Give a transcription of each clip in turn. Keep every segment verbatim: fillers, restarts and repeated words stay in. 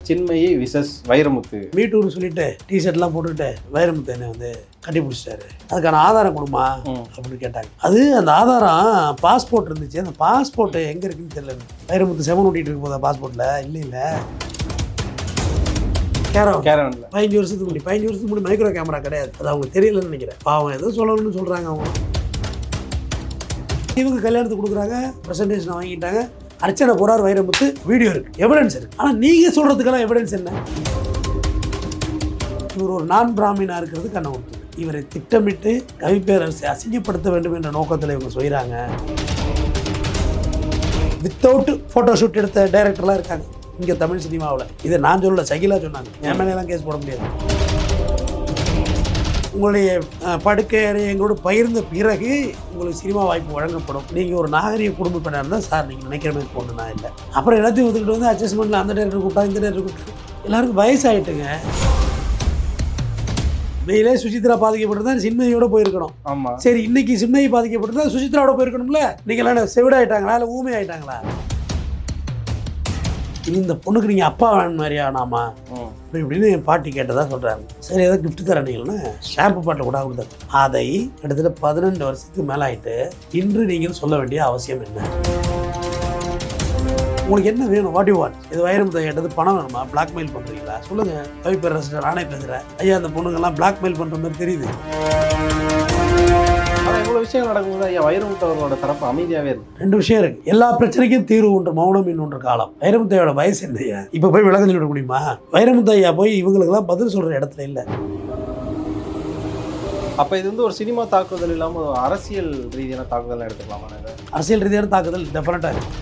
Chinmayi versus Vairamuthu மீட்டூர்னு சொல்லிட்டு டிஷர்ட்லாம் போட்டுக்கிட்டு வைரமுத்து என்னை வந்து கட்டி பிடிச்சிட்டாரு. அதுக்கான ஆதாரம் கொடுமா அப்படின்னு கேட்டாங்க. அது அந்த ஆதாரம் பாஸ்போர்ட் இருந்துச்சு. அந்த பாஸ்போர்ட் எங்கே இருக்குன்னு தெரியல. வைரமுத்து செவன் ஓட்டிகிட்டு இருக்கும் போதா பாஸ்போர்ட்டில்? இல்லை இல்லை கேரவன் கேரவன்ல பதினஞ்சு வருஷத்துக்கு முடி பதினஞ்சு வருஷத்துக்கு முடி மைக்ரோ கேமரா கிடையாது. அது அவங்க தெரியலன்னு நினைக்கிறேன். பாவம் ஏதோ சொல்லணும்னு சொல்கிறாங்க அவங்க. இவங்க கல்யாணத்துக்கு கொடுக்குறாங்க, ப்ரெசன்டேஷன் வாங்கிட்டாங்க. அர்ச்சனை போறார், வைரமுத்து வீடியோ இருக்கு, எவிடன்ஸ் இருக்கு. ஆனால் நீங்கள் சொல்கிறதுக்கெல்லாம் எவிடன்ஸ் என்ன? இவர் ஒரு நான் பிராமினா இருக்கிறது கண்ணை கொடுத்து இவரை திட்டமிட்டு கவிப்பேரரசை அசிங்கப்படுத்த வேண்டும் என்ற நோக்கத்தில் இவங்க செய்கிறாங்க. வித்தவுட் ஃபோட்டோ ஷூட் எடுத்த டைரக்டர்லாம் இருக்காங்க இங்கே தமிழ் சினிமாவில். இதை நான் சொல்லல, சகிலா சொன்னாங்க. என் மேலாம் கேஸ் போட முடியாது. உங்களுடைய படுக்கை அறையை எங்களோட பகிர்ந்த பிறகு உங்களுக்கு சினிமா வாய்ப்பு வழங்கப்படும். நீங்கள் ஒரு நாகரிக குடும்ப பெண்ணாக இருந்தால் சார் நீங்கள் நினைக்கிற மாதிரி பொண்ணு நான் இல்லை. அப்புறம் எல்லாத்தையும் ஒத்துக்கிட்டு வந்து அட்ஜஸ்ட்மெண்ட்டில் அந்த டேரக்டர் கூப்பிட்டா இந்த டேரக்டர் கூப்பிட்டா எல்லாருக்கும் வயசாகிட்டுங்க. வெயிலே சுசித்ரா பாதிக்கப்பட்டிருந்தா சின்மயோட போயிருக்கணும். ஆமாம் சரி, இன்னைக்கு சின்மயி பாதிக்கப்பட்டிருந்தா சுசித்ராவோட போயிருக்கணும்ல. நீங்கள் எல்லாம் செவிடாயிட்டாங்களா இல்லை ஊமை ஆயிட்டாங்களா? இந்த பொண்ணுக்கு நீங்கள் அப்பா வேணும் மாதிரியா நாமா இப்படி இப்படின்னு என் பாட்டி கேட்டதாக சொல்கிறாங்க. சரி ஏதாவது கிஃப்ட் தரீங்கன்னா ஷாம்பு பாட்டில் கூட கொடுத்தாரு. அதை கிட்டத்தட்ட பதினெண்டு வருஷத்துக்கு மேலே ஆகிட்டு இன்று நீங்கள் சொல்ல வேண்டிய அவசியம் என்ன? உங்களுக்கு என்ன வேணும்? What you what? இது வைரமுத்து கேட்டது பணம் வேணுமா? பிளாக்மெயில் பண்ணுறீங்களா? சொல்லுங்கள். கவிப்பேரரசு நானே பேசுகிறேன். ஐயா அந்த பொண்ணுங்கெல்லாம் பிளாக்மெயில் பண்ணுற மாதிரி தெரியுது. ஆனால் இவ்வளோ விஷயம் நடக்கும்போது ஐயா வைரமுத்து அவர்களோட தரப்பு அமைதியாகவே இருக்கு. ரெண்டு விஷயம் இருக்கு. எல்லா பிரச்சனைக்கும் தீர்வு ஒன்று மௌனம் இன்னொன்று காலம். வைரமுத்தையோட வயசு என்னையா? இப்போ போய் விளக்கம் சொல்லிட முடியுமா? வைரமுத்து ஐயா போய் இவங்களுக்கெல்லாம் பதில் சொல்கிற இடத்துல இல்லை. அப்போ இது வந்து ஒரு சினிமா தாக்குதல் இல்லாமல் அரசியல் ரீதியான தாக்குதல் எடுத்துக்கலாமா? அரசியல் ரீதியான தாக்குதல் டெஃபினட்டாக இருக்கு.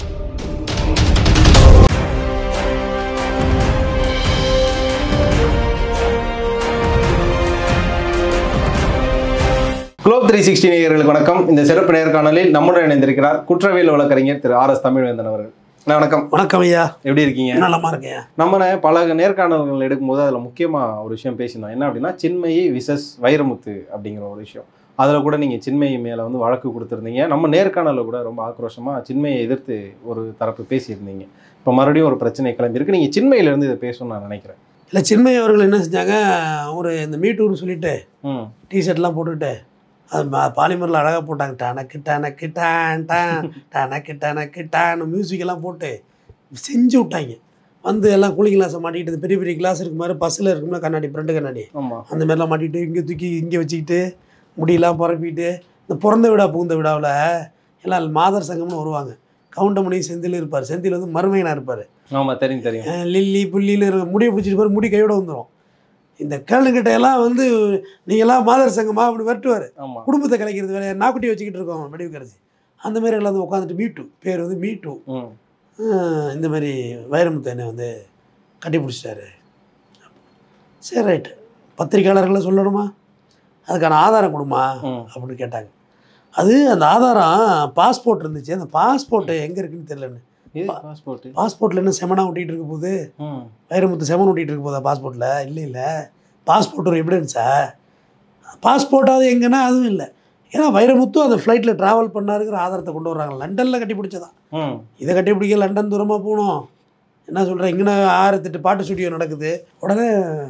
குளோப் த்ரீ சிக்ஸ்டி நேயர்களுக்கு வணக்கம். இந்த சிறப்பு நேர்காணலில் நம்முடன் இணைந்திருக்கிறார் குற்றவியல் வழக்கறிஞர் திரு ஆர் எஸ் தமிழ்வேந்தன் அவர்கள். வணக்கம். வணக்கம் ஐயா. எப்படி இருக்கீங்க? நலமா இருக்கேன். நம்ம பல நேர்காணல்கள் எடுக்கும்போது அதில் முக்கியமாக ஒரு விஷயம் பேசினோம். என்ன அப்படின்னா சின்மயி விசஸ் வைரமுத்து அப்படிங்கிற ஒரு விஷயம். அதில் கூட நீங்கள் சின்மயி மேலே வந்து வழக்கு கொடுத்துருந்தீங்க. நம்ம நேர்காணலில் கூட ரொம்ப ஆக்ரோஷமாக சின்மயை எதிர்த்து ஒரு தரப்பு பேசியிருந்தீங்க. இப்போ மறுபடியும் ஒரு பிரச்சனை கிளம்பியிருக்கு. நீங்கள் சின்மயிலேருந்து இதை பேசணும்னு நான் நினைக்கிறேன். இல்லை, சின்மயி அவர்கள் என்ன செஞ்சாங்க, ஒரு இந்த மீட்டூர்னு சொல்லிட்டு டிஷர்ட்லாம் போட்டுக்கிட்டு அது பாலிமரில் அழகாக போட்டாங்க. டனக்கு டனக்கு டான் டான் டனக்கு டனக்கு டான் மியூசிக்கெல்லாம் போட்டு செஞ்சு விட்டாங்க. வந்து எல்லாம் கூலிங் கிளாஸை மாட்டிக்கிட்டு பெரிய பெரிய கிளாஸ் இருக்கு மாதிரி பஸ்ஸில் இருக்கும்னா கண்ணாடி ஃப்ரெண்டு கண்ணாடி அந்த மாதிரிலாம் மாட்டிக்கிட்டு இங்கே தூக்கி இங்கே வச்சுக்கிட்டு முடியெல்லாம் பரப்பிட்டு இந்த பிறந்த விழா புகுந்த விழாவில் எல்லாம் மாதர் சங்கம்னு வருவாங்க. கவுண்டமணி செந்தில் இருப்பார். செந்தில் வந்து மருமையனாக இருப்பார். ஆமாம் தெரியும் தெரியும். லில்லி புள்ளியில் இருக்க முடியை பிடிச்சிட்டு பாரு, முடி கையோடு வந்துடும். இந்த கேளுங்கிட்ட எல்லாம் வந்து நீங்கள்லாம் மாதர் சங்கமா அப்படி வரட்டுவார். குடும்பத்தை கலைக்கிறது வேலையை நாக்குட்டி வச்சுக்கிட்டு இருக்கோம் வடிவு கரைச்சி. அந்த மாதிரி எல்லாம் வந்து உட்காந்துட்டு மீட்டு பேர் வந்து மீட்டு இந்த மாதிரி வைரமுத்து என்னை வந்து கட்டி பிடிச்சிட்டாரு. சரி ரைட்டு, பத்திரிக்கையாளர்களை சொல்லணுமா? அதுக்கான ஆதாரம் கொடுமா அப்படின்னு கேட்டாங்க. அது அந்த ஆதாரம் பாஸ்போர்ட் இருந்துச்சு. அந்த பாஸ்போர்ட்டு எங்கே இருக்குன்னு தெரியலன்னு. பாஸ்போர்ட் பாஸ்போர்ட்டில் என்ன செமனாக ஒட்டிகிட்டு இருக்க போகுது? வைரமுத்து செமன் ஒட்டிகிட்டு இருக்க போதா பாஸ்போர்ட்டில்? இல்லை இல்லை, பாஸ்போர்ட் ஒரு எவிடன்ஸா? பாஸ்போர்ட்டாவது எங்கன்னா அதுவும் இல்லை. ஏன்னா வைரமுத்து அந்த ஃப்ளைட்டில் ட்ராவல் பண்ணாருங்கிற ஆதாரத்தை கொண்டு வர்றாங்க. லண்டனில் கட்டி பிடிச்சதான். இதை கட்டி பிடிக்க லண்டன் தூரமாக போகணும். என்ன சொல்கிறேன், இங்கே ஆயிரத்தெட்டு பாட்டு ஸ்டுடியோ நடக்குது. உடனே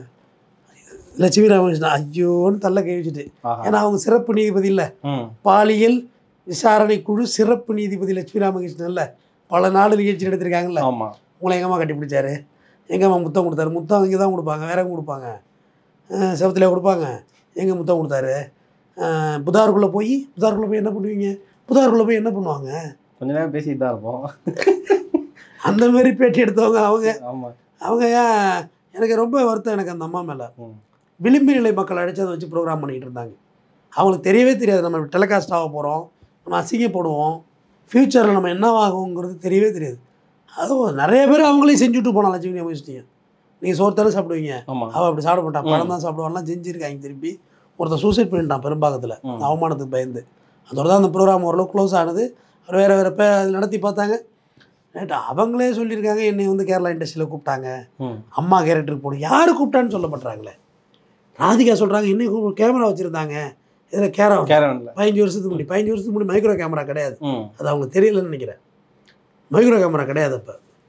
லட்சுமி ராமகிருஷ்ணன் ஐயோன்னு தள்ள கை வச்சுட்டு, ஏன்னா அவங்க சிறப்பு நீதிபதி இல்லை, பாலியல் விசாரணை குழு சிறப்பு நீதிபதி லட்சுமி ராமகிருஷ்ணன் இல்லை, பல நாடு நிகழ்ச்சி எடுத்திருக்காங்கல்ல. ஆமாம். உங்களை எங்கம்மா கட்டி பிடிச்சாரு? எங்கம்மா முத்தம் கொடுத்தாரு? முத்தம் இங்கே தான் கொடுப்பாங்க, வேற எங்கே கொடுப்பாங்க? செவத்தில் கொடுப்பாங்க. எங்கே முத்தம் கொடுத்தாரு? புதாருக்குள்ளே போய் புதாருக்குள்ளே போய் என்ன பண்ணுவீங்க? புதாருக்குள்ளே போய் என்ன பண்ணுவாங்க? கொஞ்ச நேரம் பேசிட்டு தான் இருப்போம். அந்த மாதிரி பேட்டி எடுத்தவங்க அவங்க. ஆமாம். அவங்க ஏன் எனக்கு ரொம்ப வருத்தம் எனக்கு அந்த அம்மா மேலே. விளிம்பு நிலை மக்கள் அழைச்சி அதை வச்சு ப்ரோக்ராம் பண்ணிகிட்டு இருந்தாங்க. அவங்களுக்கு தெரியவே தெரியாது நம்ம டெலிகாஸ்ட் ஆக போகிறோம், நம்ம அசிங்கப்படுவோம், ஃப்யூச்சரில் நம்ம என்ன ஆகுங்கிறது தெரியவே தெரியாது. அதுவும் நிறைய பேர் அவங்களே செஞ்சுட்டு போனாலும் லட்சுமி அமைச்சிட்டீங்க. நீங்கள் சோறு சாப்பிடுவீங்க, அவள் அப்படி சாப்பிட மாட்டான், பழம் தான் சாப்பிடுவான்லாம் செஞ்சுருக்காங்க. திருப்பி ஒருத்தர் சூசைட் பண்ணிட்டான் பெரும்பாக்கத்தில், அவமானத்துக்கு பயந்து. அதோட தான் அந்த ப்ரோக்ராம் ஓரளவு க்ளோஸ் ஆனது. அவர் வேறு வேறு பே நடத்தி பார்த்தாங்க. ரைட்டு, அவங்களே சொல்லியிருக்காங்க என்னை வந்து கேரளா இண்டஸ்ட்ரியில் கூப்பிட்டாங்க, அம்மா கேரக்டருக்கு போகணும். யார் கூப்பிட்டான்னு சொல்லப்படுறாங்களே. ராதிகா சொல்கிறாங்க இன்னும் கேமரா வச்சுருந்தாங்க இதில் கேரா கேரவனில் பதினஞ்சு வருஷத்துக்கு முடி பதினஞ்சு வருஷத்துக்கு முடி மைக்ரோ கேமரா கிடையாது. அது அவங்களுக்கு தெரியலன்னு நினைக்கிறேன். மைக்ரோ கேமரா கிடையாது. அப்போ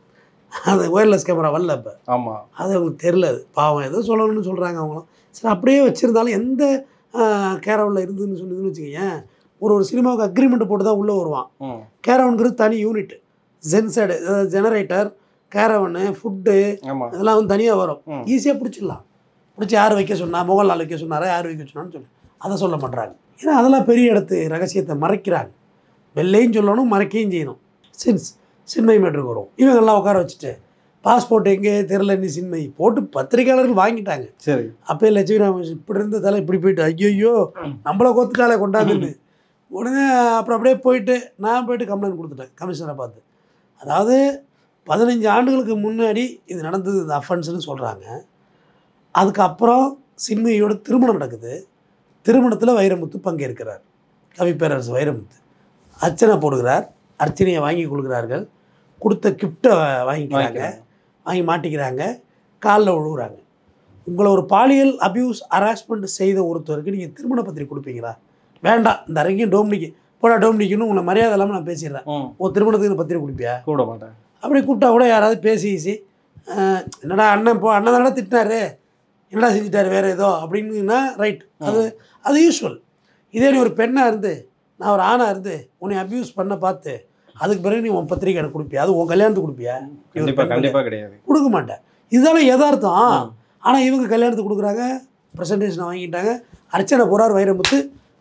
அது ஒயர்லெஸ் கேமரா வரல இப்போ. ஆமாம், அது அவங்களுக்கு தெரில. அது பாவம் ஏதோ சொல்லணும்னு சொல்கிறாங்க அவங்களும். சரி அப்படியே வச்சுருந்தாலும் எந்த கேரவனில் இருந்துன்னு சொன்னதுன்னு வச்சுக்கோங்க, ஒரு ஒரு சினிமாவுக்கு அக்ரிமெண்ட் போட்டு தான் உள்ளே வருவான். கேரவனுங்கிறது தனி யூனிட், ஜென்சைடு ஜெனரேட்டர், கேரவனு, ஃபுட்டு இதெல்லாம் வந்து தனியாக வரும். ஈஸியாக பிடிச்சிடலாம். பிடிச்சி யார் வைக்க சொன்னால், மோகன்லால் வைக்க சொன்னாரா, யார் வைக்க சொன்னான்னு சொல்லி அதை சொல்ல மாட்டாங்க. ஏன்னா அதெல்லாம் பெரிய இடத்து ரகசியத்தை மறைக்கிறாங்க. வெள்ளையும் சொல்லணும், மறைக்கையும் செய்யணும். சின்ஸ் சின்மை மேட்ருக்கு வரும். இவங்கெல்லாம் உட்கார வச்சுட்டு பாஸ்போர்ட் எங்கே தெரில, நீ சின்மை போட்டு பத்திரிகையாளர்கள் வாங்கிட்டாங்க. சரி, அப்போ லட்சுமி ராமகிருஷ்ணன் இப்படி இருந்த தலை இப்படி போயிட்டு ஐயோ நம்மளை கொத்துட்டாலே கொண்டாந்துன்னு உடனே அப்புறம் அப்படியே போயிட்டு நான் போயிட்டு கம்ப்ளைண்ட் கொடுத்துட்டேன் கமிஷனரை பார்த்து. அதாவது பதினஞ்சு ஆண்டுகளுக்கு முன்னாடி இது நடந்தது, இந்த அஃபென்ஸ்னு சொல்கிறாங்க. அதுக்கப்புறம் சின்மையோட திருமணம் நடக்குது. திருமணத்தில் வைரமுத்து பங்கேற்கிறார். கவிப்பேரரசு வைரமுத்து அர்ச்சனை போடுகிறார். அர்ச்சனையை வாங்கி கொடுக்குறார்கள். கொடுத்த கிஃப்டை வாங்கிக்கிறாங்க, வாங்கி மாட்டிக்கிறாங்க, காலில் விழுகுறாங்க. உங்களை ஒரு பாலியல் அபியூஸ் ஹராஸ்மெண்ட் செய்த ஒருத்தருக்கு நீங்கள் திருமண பத்திரிக்கை கொடுப்பீங்களா? வேண்டாம், இந்த அரங்கியும் டோம்னிக்கு போடா டோம்னிக்குன்னு உங்களை மரியாதை இல்லாமல் நான் பேசிடுறேன். ஒரு திருமணத்துக்கு பத்திரிக்கை கொடுப்பியா? கூட மாட்டேன். அப்படி கூப்பிட்டா கூட யாராவது பேசி ஈசி என்னடா அண்ணன் போ அண்ணன் தானே திட்டினாரு, என்னடா செஞ்சுட்டாரு வேறு ஏதோ அப்படின்னா ரைட், அது அது யூஸ்வல். இதே நீ ஒரு பெண்ணாக இருந்து, நான் ஒரு ஆணாக இருந்து உன்னை அப்யூஸ் பண்ண பார்த்து அதுக்கு பிறகு நீ உன் பத்திரிக்கை எனக்கு கொடுப்பியா? அது உன் கல்யாணத்துக்கு கொடுப்பியா? கண்டிப்பாக கிடையாது, கொடுக்க மாட்டேன். இதுதானே யதார்த்தம். ஆனால் இவங்க கல்யாணத்துக்கு கொடுக்குறாங்க, ப்ரெசன்டேஷனை வாங்கிட்டாங்க. அர்ச்சனை போகிறார் வைரமுத்து,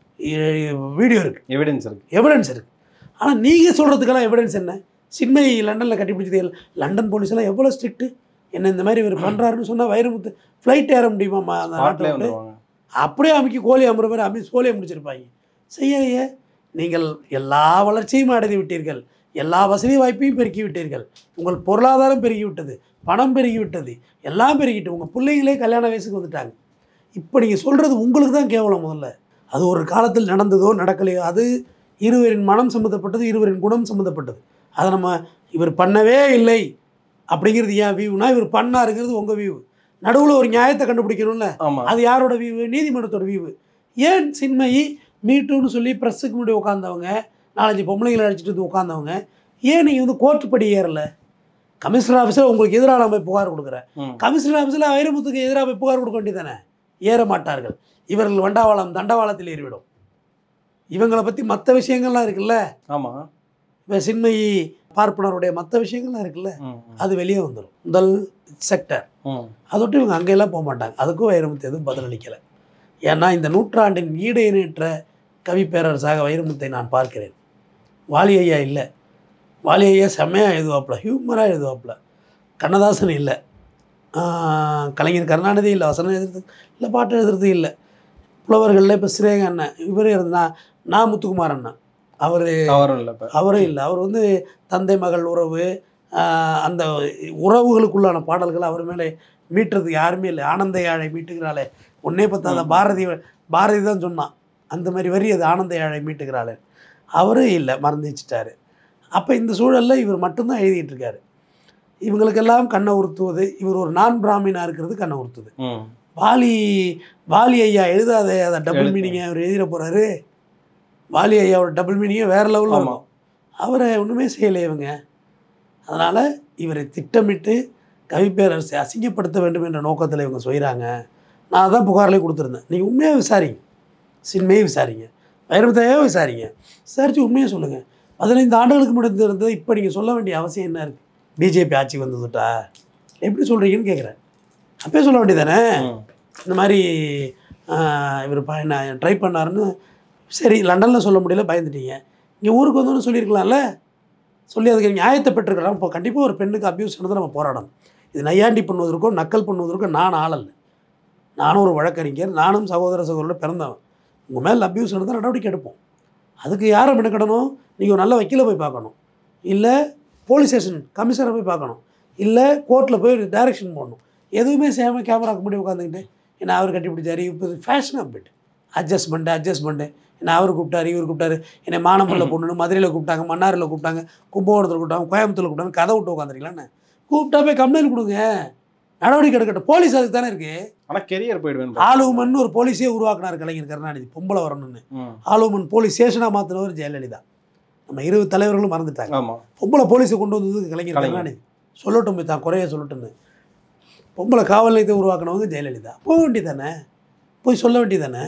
வீடியோ இருக்குது, எவிடன்ஸ் இருக்குது, எவிடன்ஸ் இருக்குது. ஆனால் நீங்கள் சொல்கிறதுக்கெல்லாம் எவிடன்ஸ் என்ன? சின்மை லண்டனில் கட்டிப்பிடிச்சது, லண்டன் போலீஸெல்லாம் எவ்வளோ ஸ்ட்ரிக்ட்டு. என்ன இந்த மாதிரி இவர் பண்ணுறாருன்னு சொன்னால் வைரமுத்து ஃப்ளைட் ஏற முடியுமா? அந்த நாட்டில் அப்படியே அமைக்கி கோழி அமுற மாதிரி அமி கோழியை முடிச்சிருப்பாங்க. செய்யலையே. நீங்கள் எல்லா வளர்ச்சியும் அடைந்து விட்டீர்கள், எல்லா வசதி வாய்ப்பையும் பெருக்கி விட்டீர்கள், உங்கள் பொருளாதாரம் பெருகிவிட்டது, பணம் பெருகிவிட்டது, எல்லாம் பெருகிட்டு உங்கள் பிள்ளைங்களே கல்யாண வயசுக்கு வந்துட்டாங்க. இப்போ நீங்கள் சொல்கிறது உங்களுக்கு தான் கேவலம். முதல்ல அது ஒரு காலத்தில் நடந்ததோ நடக்கலையோ, அது இருவரின் மனம் சம்மந்தப்பட்டது, இருவரின் குணம் சம்மந்தப்பட்டது. அதை நம்ம இவர் பண்ணவே இல்லை அப்படிங்கிறது ஏன் வியூனா, இவர் பண்ணாருங்கிறது உங்கள் வியூ. நடுவில் ஒரு நியாயத்தை கண்டுபிடிக்கணும்ல, அது யாரோட வியூ? நீதிமன்றத்தோட வியூ. ஏன் சின்மயி மீட்டுன்னு சொல்லி ப்ரெஸ்ஸுக்கு முன்னாடி உட்காந்தவங்க, நாலஞ்சு பொம்பளைங்களை அடிச்சுட்டு வந்து உட்காந்தவங்க, ஏன் நீங்கள் வந்து கோர்ட்டு படி ஏறலை? கமிஷனர் ஆஃபீஸில் உங்களுக்கு எதிராக நம்ம புகார் கொடுக்குறேன், கமிஷனர் ஆஃபீஸில் வைரமுத்துக்கு எதிராக போய் புகார் கொடுக்க வேண்டியதானே? ஏற மாட்டார்கள். இவர்கள் வண்டாவாளம் தண்டவாளத்தில் ஏறிவிடும். இவங்களை பற்றி மற்ற விஷயங்கள்லாம் இருக்குல்ல. ஆமாம், இப்போ சின்மயி பார்ப்பனருடைய மற்ற விஷயங்கள்லாம் இருக்குல்ல, அது வெளியே வந்துடும். முதல் செக்டர் அதொட்டு இவங்க அங்கெல்லாம் போக மாட்டாங்க. அதுக்கும் வைரமுத்து எதுவும் பதிலளிக்கலை. ஏன்னா இந்த நூற்றாண்டின் ஈடு இணையற்ற கவி பேரரசாக வைரமுத்தை நான் பார்க்கிறேன். வாலி ஐயா இல்லை, வாலி ஐயா செம்மையாக எழுதுவாப்பில், ஹியூமராக எழுதுவாப்பில். கண்ணதாசன் இல்லை, கலைஞர் கருணாநிதி இல்லை, வசனம் எழுதுறது இல்லை, பாட்டு எழுதுறது இல்லை. புலவர்களில் இப்போ சிறேக அண்ணன் இவர் இருந்தா, நான் முத்துக்குமார் அண்ணன் அவர் அவரும் இல்லை, அவரும் இல்லை. அவர் வந்து தந்தை மகள் உறவு, அந்த உறவுகளுக்குள்ளான பாடல்கள் அவர் மேலே மீட்டுறதுக்கு யாருமே இல்லை. ஆனந்த யாழை மீட்டுகிறாளே ஒன்னே பத்தாத பாரதி பாரதி தான் சொன்னான் அந்த மாதிரி வரி, அது ஆனந்த யாழை மீட்டுகிறாளே. அவரும் இல்லை, மறந்து வச்சுட்டாரு. அப்போ இந்த சூழலில் இவர் மட்டும்தான் எழுதிட்டு இருக்காரு. இவங்களுக்கெல்லாம் கண்ணை உறுத்துவது, இவர் ஒரு நான் பிராமினாக இருக்கிறது கண்ணை உறுத்துது. வாலி வாலி ஐயா எழுதாத அதை டபுள் மீனிங்கை அவர் எழுதிட போகிறாரு. வாலி ஐயாவோட டபுள் மீனிங்கே வேறு லெவலில் இருக்கும். அவரை ஒன்றுமே செய்யலை இவங்க. அதனால் இவரை திட்டமிட்டு கவிப்பேரரசை அசிங்கப்படுத்த வேண்டும் என்ற நோக்கத்தில் இவங்க செய்கிறாங்க. நான் தான் புகார்லேயே கொடுத்துருந்தேன். நீங்கள் உண்மையாக விசாரிங்க, சின்மையை விசாரிங்க, வைரமுத்தையாக விசாரிங்க, விசாரித்து உண்மையாக சொல்லுங்கள். பதினைந்து ஆண்டுகளுக்கு முன்னாடி இருந்தது இப்போ நீங்கள் சொல்ல வேண்டிய அவசியம் என்ன இருக்குது? பிஜேபி ஆட்சி வந்துட்டா எப்படி சொல்கிறீங்கன்னு கேட்குறேன். அப்பயே சொல்ல வேண்டியதானே, இந்த மாதிரி இவர் என்ன ட்ரை பண்ணாருன்னு. சரி, லண்டனில் சொல்ல முடியல, பயந்துட்டீங்க. இங்கே ஊருக்கு வந்தோன்னு சொல்லியிருக்கலாம்ல, சொல்லி அதுக்கு நியாயத்தை பெற்றுக்கலாம். இப்போ கண்டிப்பாக ஒரு பெண்ணுக்கு அபியூஸ் நடந்து நம்ம போராடணும். இது நையாண்டி பண்ணுவதற்கோ நக்கல் பண்ணுவதற்கோ நான் ஆளல்ல. நானும் ஒரு வழக்கறிஞர், நானும் சகோதர சகோதரோட பிறந்தவன். உங்கள் மேலே அபியூஸ் நடந்தால் நடவடிக்கை எடுப்போம். அதுக்கு யாரை மெனக்கிடணும்? நீங்கள் ஒரு நல்ல வக்கீலை போய் பார்க்கணும், இல்லை போலீஸ் ஸ்டேஷன் கமிஷனரை போய் பார்க்கணும், இல்லை கோர்ட்டில் போய் டைரக்ஷன் போடணும். எதுவுமே செய்யாமல் கேமராக்கு முன்னாடி உட்காந்துக்கிட்டு என்ன அவர் கட்டி பிடிச்சாரு, இப்போ ஃபேஷனாக போய்ட்டு அட்ஜஸ்ட்மெண்ட்டு அட்ஜஸ்ட்மெண்ட்டு என்ன அவர் கூப்பிட்டாரு, இவர் கூப்பிட்டாரு, என்னை மானம்பள்ளில் பொண்ணு மதுரையில் கூப்பிட்டாங்க, மன்னாரில் கூப்பிட்டாங்க, கும்பகோணத்தில் கூப்பிட்டாங்க, கோயம்புத்தூரில் கூப்பிட்டாங்க, கதை விட்டு உட்காந்துருக்கலான்னு கூப்பிட்டா போய் கம்ப்ளைண்ட் கொடுங்க, நடவடிக்கை எடுக்கட்டும். போலீஸ் அதுக்கு தானே இருக்குது. ஆனால் கெரியர் போயிடுவேன். ஆளுமன் ஒரு போலீஸே உருவாக்குனார் கலைஞர் கருணாநிதி, பொம்பளை வரணும்னு. ஆளுமன் போலீஸ் ஸ்டேஷனாக மாற்றினவர் ஜெயலலிதா. நம்ம இருபது தலைவர்களும் மறந்துட்டாங்க. பொம்பளை போலீஸை கொண்டு வந்தது கலைஞர் கருணாநிதி. சொல்லட்டும் போய் தான் குறைய சொல்லட்டுன்னு. பொம்பளை காவல் நிலையத்தை உருவாக்கினவங்க ஜெயலலிதா. போக வேண்டியதானே, போய் சொல்ல வேண்டியதானே.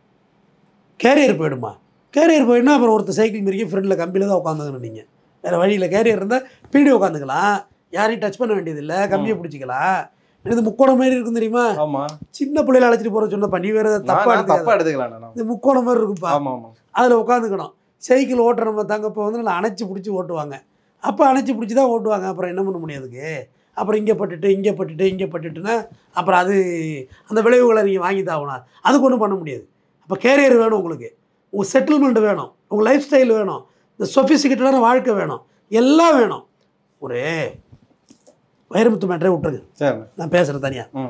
கேரியர் போயிடுமா? கேரியர் போயிடுனா அப்புறம் ஒருத்தர் சைக்கிள் மிரிக்கி ஃப்ரெண்டில் கம்பியில் தான் உட்காந்துக்கணும். நீங்கள் வேறு வழியில் கேரியர் இருந்தால் பீடி உட்காந்துக்கலாம், யாரையும் டச் பண்ண வேண்டியதில்லை, கம்பியை பிடிச்சிக்கலாம். இது முக்கோணம் மாதிரி இருக்கும் தெரியுமா? ஆமாம். சின்ன பிள்ளைகளை அழைச்சிட்டு போகிற சொன்னப்பா, நீ வேறு தப்பாக தப்பாக எடுத்துக்கலாம். இது முக்கோணம் மாதிரி இருக்குப்பா. ஆமாம் ஆமாம். அதில் உட்காந்துக்கணும். சைக்கிள் ஓட்டுற நம்ம தங்கப்போ வந்து நல்லா அணைச்சி பிடிச்சி ஓட்டுவாங்க. அப்போ அணைச்சி பிடிச்சி தான் ஓட்டுவாங்க. அப்புறம் என்ன பண்ண முடியாதுக்கு? அப்புறம் இங்கே பட்டுட்டு இங்கே பட்டுட்டு இங்கே பட்டுட்டுன்னா அப்புறம் அது அந்த விளைவுகளை நீங்கள் வாங்கி தாகணும். அதுக்கு ஒன்றும் பண்ண முடியாது. அப்போ கேரியர் வேணும் உங்களுக்கு, உங்கள் செட்டில்மெண்ட் வேணும், உங்கள் லைஃப் ஸ்டைல் வேணும், இந்த சொஃபிஸ்டிகேட்டடான வாழ்க்கை வேணும், எல்லாம் வேணும். ஒரு வைரமுத்து மேட்டரே விட்டுருங்க, சரி நான் பேசுகிறேன் தனியாக.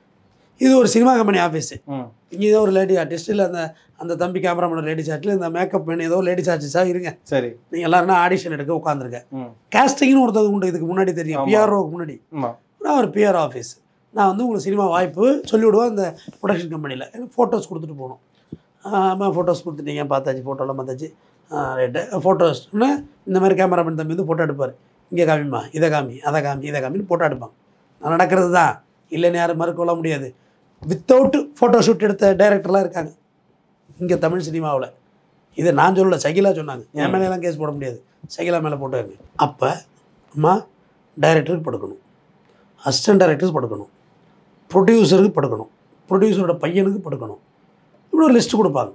இது ஒரு சினிமா கம்பெனி ஆஃபீஸு. இங்கே ஏதோ ஒரு லேடி ஆர்டிஸ்ட் இல்லை அந்த அந்த தம்பி கேமராமேன் லேடி ஆர்டிஸ்ட், இந்த மேக்கப் மேன் ஏதோ லேடி ஆர்டிஸ்டாக இருங்க. சரி, நீங்கள் எல்லாருன்னா ஆடிஷன் எடுக்க உட்காந்துருக்கேன். கேஸ்டிங்னு ஒருத்தவங்க உண்டு, இதுக்கு முன்னாடி தெரியும், பிஆர்ஓக்கு முன்னாடி. நான் ஒரு பிஆர் ஆஃபீஸ், நான் வந்து உங்களுக்கு சினிமா வாய்ப்பு சொல்லிவிடுவேன் அந்த ப்ரொடக்ஷன் கம்பெனியில். எனக்கு ஃபோட்டோஸ் கொடுத்துட்டு போகணும். ஆமாம், ஃபோட்டோஸ் கொடுத்துட்டீங்க, பார்த்தாச்சு, ஃபோட்டோலாம் பார்த்தாச்சு, ரைட்டு. ஃபோட்டோஸ்னா இந்த மாதிரி கேமராமேன் தம்பி வந்து ஃபோட்டோ எடுப்பார். இங்கே காமிம்மா, இதை காமி, அதை காமி, இதை காமின்னு ஃபோட்டோ எடுப்பாங்க. நான் நடக்கிறது தான், இல்லைன்னு யாரும் மறுக்கொள்ள முடியாது. வித்தவுட் ஃபோட்டோ ஷூட் எடுத்த டைரக்டர்லாம் இருக்காங்க இங்கே தமிழ் சினிமாவில். இதை நான் சொல்லலை, சகிலா சொன்னாங்க. என் மேலேலாம் கேஸ் போட முடியாது, சகிலா மேலே போட்டாங்க. அப்போ அம்மா டைரக்டருக்கு படுக்கணும், அசிஸ்டன்ட் டைரக்டர்ஸ் படுக்கணும், ப்ரொடியூசருக்கு படுக்கணும், ப்ரொடியூசரோட பையனுக்கு படுக்கணும், இப்படி ஒரு லிஸ்ட்டு கொடுப்பாங்க.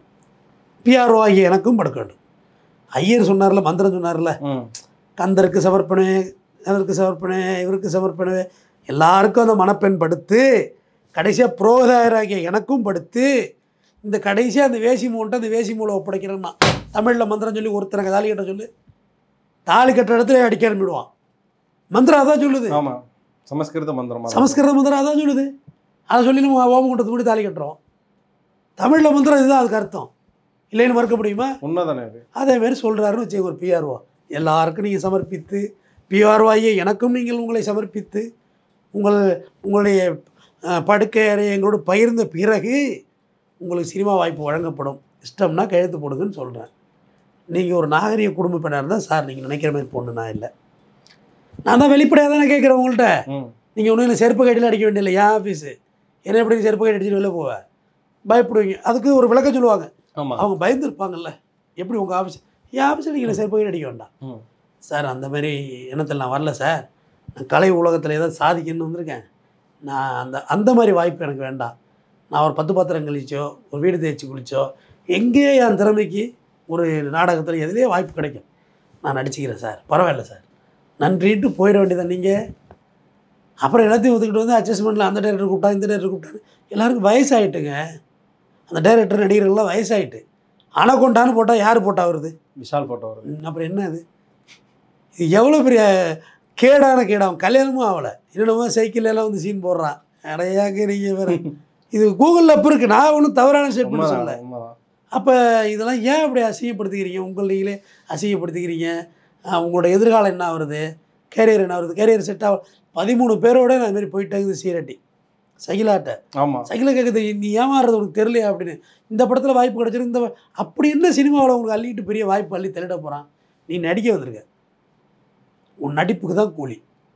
பிஆர்ஓ ஆகிய எனக்கும் படுக்க வேண்டும். ஐயர் சொன்னார்ல, மந்திரம் சொன்னார்ல, கந்தருக்கு சமர்ப்பணே, கந்தருக்கு சமர்ப்பணே, இவருக்கு சமர்ப்பணே, எல்லாருக்கும் அந்த மணப்பெண் படுத்து கடைசியாக புரோகிதாயராகிய எனக்கும் படுத்து இந்த கடைசியாக அந்த வேசி மூன்ட்டு அந்த வேசி மூலை ஒப்படைக்கிறேன்னா தமிழில் மந்திரம் சொல்லி ஒருத்தரங்க தாலி கட்ட சொல்லு, தாலி கட்டுற இடத்துல அடிக்க ஆரம்பிடுவான். மந்திரம் அதான் சொல்லுது. ஆமாம், சமஸ்கிருத மந்திரம், சமஸ்கிருத மந்திரம் அதான் சொல்லுது. அதை சொல்லி நம்ம ஓமம் கொண்டது முடி தாலி கட்டுறோம். தமிழில் மந்திரம் இதுதான், அதுக்கு அர்த்தம் இல்லைன்னு மறுக்க முடியுமா? உண்மைதானே. அதேமாரி சொல்கிறாருன்னு வச்சு ஒரு பிஆர்ஓ எல்லாருக்கும் நீங்கள் சமர்ப்பித்து, பிஆர்ஓயே எனக்கும் நீங்கள் உங்களை சமர்ப்பித்து உங்கள் உங்களுடைய படுக்கை அறையை எங்களோடு பகிர்ந்த பிறகு உங்களுக்கு சினிமா வாய்ப்பு வழங்கப்படும், இஷ்டம்னா கையெழுத்து போடுங்கன்னு சொல்கிறேன். நீங்கள் ஒரு நாகரிக குடும்ப பெண்ணாக இருந்தால் சார் நீங்கள் நினைக்கிற மாதிரி பொண்ணு நான் இல்லை, நான் தான் வெளிப்படையாக தானே கேட்குறேன் உங்கள்கிட்ட. நீங்கள் ஒன்றும் இல்லை செருப்பு கைட்டில் அடிக்க வேண்டியதில்லை. என் ஆஃபீஸு என்ன எப்படி செருப்பு கைட்டு அடிச்சுட்டு வெளில போவேன், பயப்படுவீங்க. அதுக்கு ஒரு விளக்கம் சொல்லுவாங்க, அவங்க பயந்துருப்பாங்கல்ல. எப்படி உங்கள் ஆஃபீஸ், என் ஆஃபீஸில் நீங்கள் செருப்பு கைட்டு அடிக்க வேண்டாம் சார், அந்த மாதிரி எண்ணத்தில் நான் வரல சார், நான் கலை உலகத்தில் ஏதாவது சாதிக்கணும்னு வந்திருக்கேன், நான் அந்த அந்த மாதிரி வாய்ப்பு எனக்கு வேண்டாம். நான் ஒரு பத்து பாத்திரம் கழிச்சோ ஒரு வீடு தேய்ச்சி குளிச்சோ எங்கேயோ என் திறமைக்கு ஒரு நாடகத்தில் எதுலேயே வாய்ப்பு கிடைக்கும், நான் நடிச்சுக்கிறேன் சார், பரவாயில்ல சார், நன்றிட்டு போயிட வேண்டியதான். நீங்கள் அப்புறம் எல்லாத்தையும் ஒத்துக்கிட்டு வந்து அட்ஜஸ்ட்மெண்ட்டில் அந்த டைரக்டர் கூப்பிட்டா இந்த டைரக்டர் கூப்பிட்டாரு. எல்லாருக்கும் வயசாகிட்டுங்க, அந்த டைரக்டர் நடிகர்கள்லாம் வயசாகிட்டு. அணக்கொண்டான்னு போட்டால் யார் போட்டா வருது? விஷால் போட்டா வருது. அப்புறம் என்ன அது? இது எவ்வளோ பெரிய கேடான கேடாகும். கல்யாணமும் ஆகலை, என்னென்னமோ சைக்கிளெல்லாம் வந்து சீன் போடுறான். அடையாங்க நீங்கள் வேறு. இது கூகுளில் அப்போ இருக்குது, நான் ஒன்றும் தவறான ஸ்டேட்மெண்ட் சொல்லலை. அப்போ இதெல்லாம் ஏன் அப்படி அசிங்கப்படுத்திக்கிறீங்க? உங்கள் நீங்களே அசிங்கப்படுத்திக்கிறீங்க. உங்களோட எதிர்காலம் என்ன வருது, கேரியர் என்ன வருது? கேரியர் செட் ஆகும். பதிமூணு பேரோட நான் இதுமாரி போயிட்டேங்குது சீரட்டி சகிலாட்ட. ஆமாம், சகிலா கேட்குது, நீ ஏமாறுறது உனக்கு தெரியலையா அப்படின்னு. இந்த படத்தில் வாய்ப்பு கிடச்சிருக்கு, இந்த அப்படி என்ன சினிமாவில் உங்களுக்கு அள்ளிட்டு பெரிய வாய்ப்பு அள்ளி தள்ளிட போகிறான்? நீ நடிக்க வந்திருக்க, உன் நடிப்புக்கு தான் கூலி,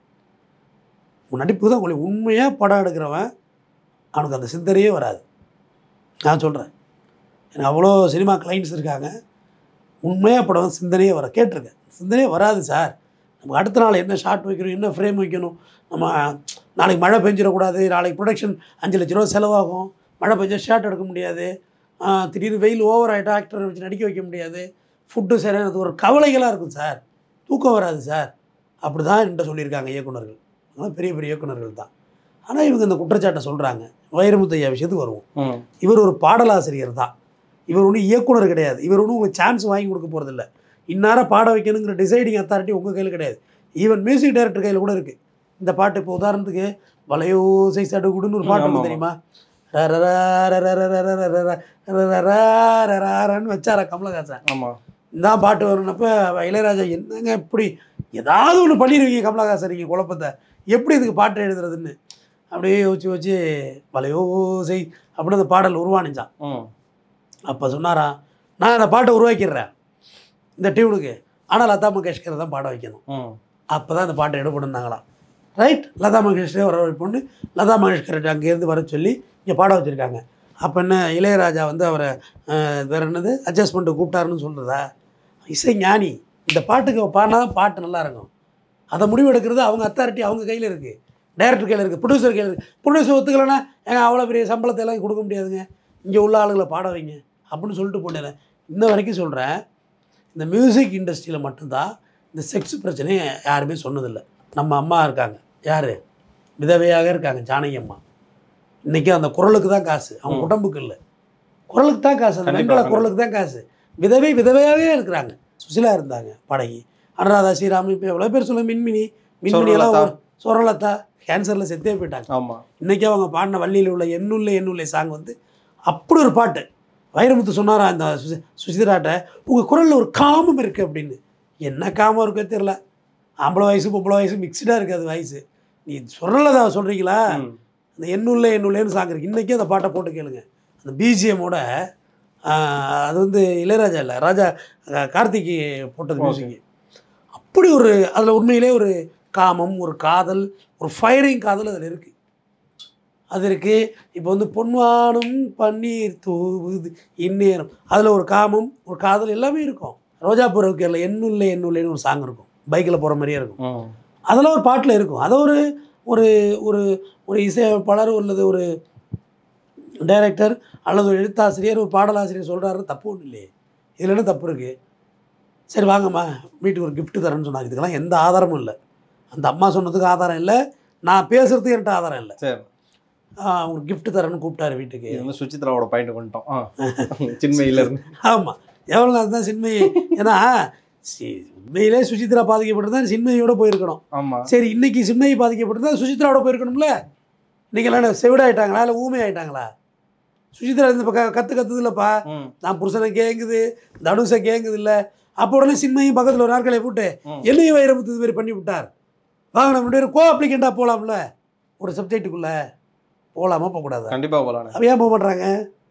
உன் நடிப்புக்கு தான் கூலி. உண்மையாக படம் எடுக்கிறவன் அவனுக்கு அந்த சிந்தனையே வராது. நான் சொல்கிறேன், எனக்கு அவ்வளோ சினிமா கிளைண்ட்ஸ் இருக்காங்க, உண்மையாக படம் சிந்தனையே வர கேட்டிருக்கேன். சிந்தனையே வராது சார். நம்ம அடுத்த நாள் என்ன ஷாட் வைக்கணும், என்ன ஃப்ரேம் வைக்கணும், நம்ம நாளைக்கு மழை பெஞ்சிடக்கூடாது, நாளைக்கு ப்ரொடக்ஷன் அஞ்சு லட்ச ரூபா செலவாகும், மழை பெஞ்சா ஷாட் எடுக்க முடியாது, திடீர்னு வெயில் ஓவர் ஆகிட்டா ஆக்டரை வச்சு நடிக்க வைக்க முடியாது, ஃபுட்டு சரியானது, ஒரு கவலைகளாக இருக்கும் சார், தூக்கம் வராது சார். அப்படி தான் என்கிட்ட சொல்லியிருக்காங்க இயக்குநர்கள், அதெல்லாம் பெரிய பெரிய இயக்குநர்கள் தான். ஆனால் இவங்க இந்த குற்றச்சாட்டை சொல்கிறாங்க. வைரமுத்து ஐயா விஷயத்துக்கு வருவோம். இவர் ஒரு பாடலாசிரியர் தான், இவர் ஒன்றும் இயக்குனர் கிடையாது. இவர் ஒன்றும் உங்களுக்கு சான்ஸ் வாங்கி கொடுக்க போகிறதில்ல. இன்னார பாட வைக்கணுங்கிற டிசைடிங் அத்தாரிட்டி உங்கள் கையில் கிடையாது. ஈவன் மியூசிக் டைரக்டர் கையில் கூட இருக்குது. இந்த பாட்டு இப்போ உதாரணத்துக்கு வளையோசை சடுகுடுன்னு ஒரு பாட்டு தெரியுமா? ரன்னு வச்சாரா கமலஹாசன். ஆமாம், இந்த பாட்டு வரணுன்னப்போ இளையராஜா என்னங்க இப்படி ஏதாவது ஒன்று பண்ணிடுவீங்க கமலஹாசன், நீங்கள் குழப்பத்தை எப்படி இதுக்கு பாட்டு எழுதுறதுன்னு அப்படியே யோசிச்சு வச்சு வளையோசை அப்படின்னு அந்த பாடல் உருவானிச்சான். அப்போ சொன்னாராம், நான் அந்த பாட்டை உருவாக்கிடுறேன் இந்த டியூனுக்கு, ஆனால் லதா மங்கேஷ்கரை தான் பாட வைக்கணும், அப்போ தான் அந்த பாட்டை எடுபடுனாங்களாம். ரைட் லதா மங்கேஷ்கரே வர பொண்ணு லதா மங்கேஷ்கர் அங்கேருந்து வர சொல்லி இங்கே பாட வச்சுருக்காங்க. அப்போ என்ன இளையராஜா வந்து அவரை வேறு என்னது அட்ஜஸ்ட்மெண்ட்டு கூப்பிட்டாருன்னு சொல்கிறதா? இசை ஞானி, இந்த பாட்டுக்கு பாடினா தான் பாட்டு நல்லா இருக்கும். அதை முடிவெடுக்கிறது அவங்க அத்தாரிட்டி அவங்க கையில் இருக்குது, டைரக்டர் கையில் இருக்குது, ப்ரொடியூசர் கையில் இருக்குது. ப்ரொடியூசர் ஒத்துக்கலைன்னா ஏங்க அவ்வளோ பெரிய சம்பளத்தை எல்லாம் கொடுக்க முடியாதுங்க, இங்கே உள்ள ஆளுங்களை பாட வைங்க அப்படின்னு சொல்லிட்டு போனேன். இன்ன வரைக்கும் சொல்கிறேன், இந்த மியூசிக் இண்டஸ்ட்ரியில் மட்டும்தான் இந்த செக்ஸ் பிரச்சனையை யாருமே சொன்னதில்லை. நம்ம அம்மா இருக்காங்க, யார் விதவையாக இருக்காங்க, ஜானகி அம்மா. இன்றைக்கி அந்த குரலுக்கு தான் காசு, அவங்க உடம்புக்கு இல்லை, குரலுக்கு தான் காசு, அந்த வெண்கல குரலுக்கு தான் காசு. விதவை விதவையாகவே இருக்கிறாங்க. சுசிலா இருந்தாங்க பாடகி, அனுராதா ஸ்ரீராம், இப்போ எவ்வளோ பேர் சொல்ல, மின்மினி மின்மினியெல்லாம் சொரலதா கேன்சரில் செத்தே போயிட்டாங்க. ஆமாம். இன்றைக்கி அவங்க பாடின வள்ளியில் உள்ள எண்ணுள்ளே எண்ணுள்ளே சாங் வந்து அப்படி ஒரு பாட்டு. வைரமுத்து சொன்னாரா அந்த சுசி சுசிதராட்ட, உங்கள் குரலில் ஒரு காமம் இருக்குது அப்படின்னு. என்ன காமம் இருக்கோ தெரியல, ஆம்பளை வயசு பொம்பளை வயசு மிக்சடாக இருக்குது அது வயசு. நீ சொல்லலை சொல்கிறீங்களா? அந்த எண்ணுள்ளே எண்ணுள்ளேன்னு சாங் இருக்குது. இன்றைக்கி அந்த பாட்டை போட்டு கேளுங்க. அந்த பிஜிஎம்மோட அது வந்து இளையராஜா இல்லை, ராஜா கார்த்திகை போட்டது மியூசிக்கு. அப்படி ஒரு அதில் உண்மையிலே ஒரு காமம், ஒரு காதல், ஒரு ஃபயரிங் காதல் அதில் இருக்குது. அது இருக்குது. இப்போ வந்து பொன்வானம் பன்னீர் தூவுது இந்நேரம், அதில் ஒரு காமம், ஒரு காதல் எல்லாமே இருக்கும். ரோஜா பூரவுக்கு இல்லை எண்ணுள்ளே எண்ணுள்ளேன்னு ஒரு சாங் இருக்கும், பைக்கில் போகிற மாதிரியே இருக்கும். அதெல்லாம் ஒரு பாட்டில் இருக்கும். அதை ஒரு ஒரு ஒரு ஒரு இசையமைப்பாளர் அல்லது ஒரு டைரக்டர் அல்லது ஒரு எழுத்தாசிரியர் ஒரு பாடலாசிரியர் சொல்கிறாரு, தப்பு ஒன்றும் இல்லையே, இதில் என்ன தப்பு இருக்குது? சரி வாங்கம்மா வீட்டுக்கு ஒரு கிஃப்ட்டு தரேன்னு சொன்னாங்க. இதுக்கெல்லாம் எந்த ஆதாரமும் இல்லை. அந்த அம்மா சொன்னதுக்கு ஆதாரம் இல்லை, நான் பேசுகிறதுக்கு என்கிட்ட ஆதாரம் இல்லை. சரி ஒரு கிஃப்ட்டு தரேன்னு கூப்பிட்டாரு வீட்டுக்கு. வந்து சுசித்ராவோட பாயிண்ட் பண்ணிட்டோம் சின்மையிலேருந்து. ஆமாம், எவ்வளோ நாள் தான் சின்மை, ஏன்னா உண்மையிலே சுசித்ரா பாதிக்கப்பட்டிருந்தா சின்மையோட போயிருக்கணும். ஆமாம். சரி இன்னைக்கு சின்மையை பாதிக்கப்பட்டிருந்தா சுசித்ராவோட போயிருக்கணும்ல. இன்றைக்கி எல்லாம் செவிடாயிட்டாங்களா இல்லை ஊமை ஆயிட்டாங்களா? சுசித்ரா இந்த பக்கம் கற்று கற்றுது இல்லைப்பா, நான் புருஷனை கேட்குது, தனுஷை கேட்குது இல்லை. அப்போ உடனே சின்மையும் பக்கத்தில் ஒரு நாட்களை போட்டு என்னையும் வைரமுத்து இது மாதிரி பண்ணி விட்டார், வாங்க நம்ம ரெண்டு பேரும் கோ அப்ளிகண்ட்டாக போகலாம்ல, ஒரு சப்ஜெக்டுக்குள்ளே போகலாமா போகக்கூடாது? கண்டிப்பாக போகலாம். அப்போ ஏன் போக மாட்டாங்க?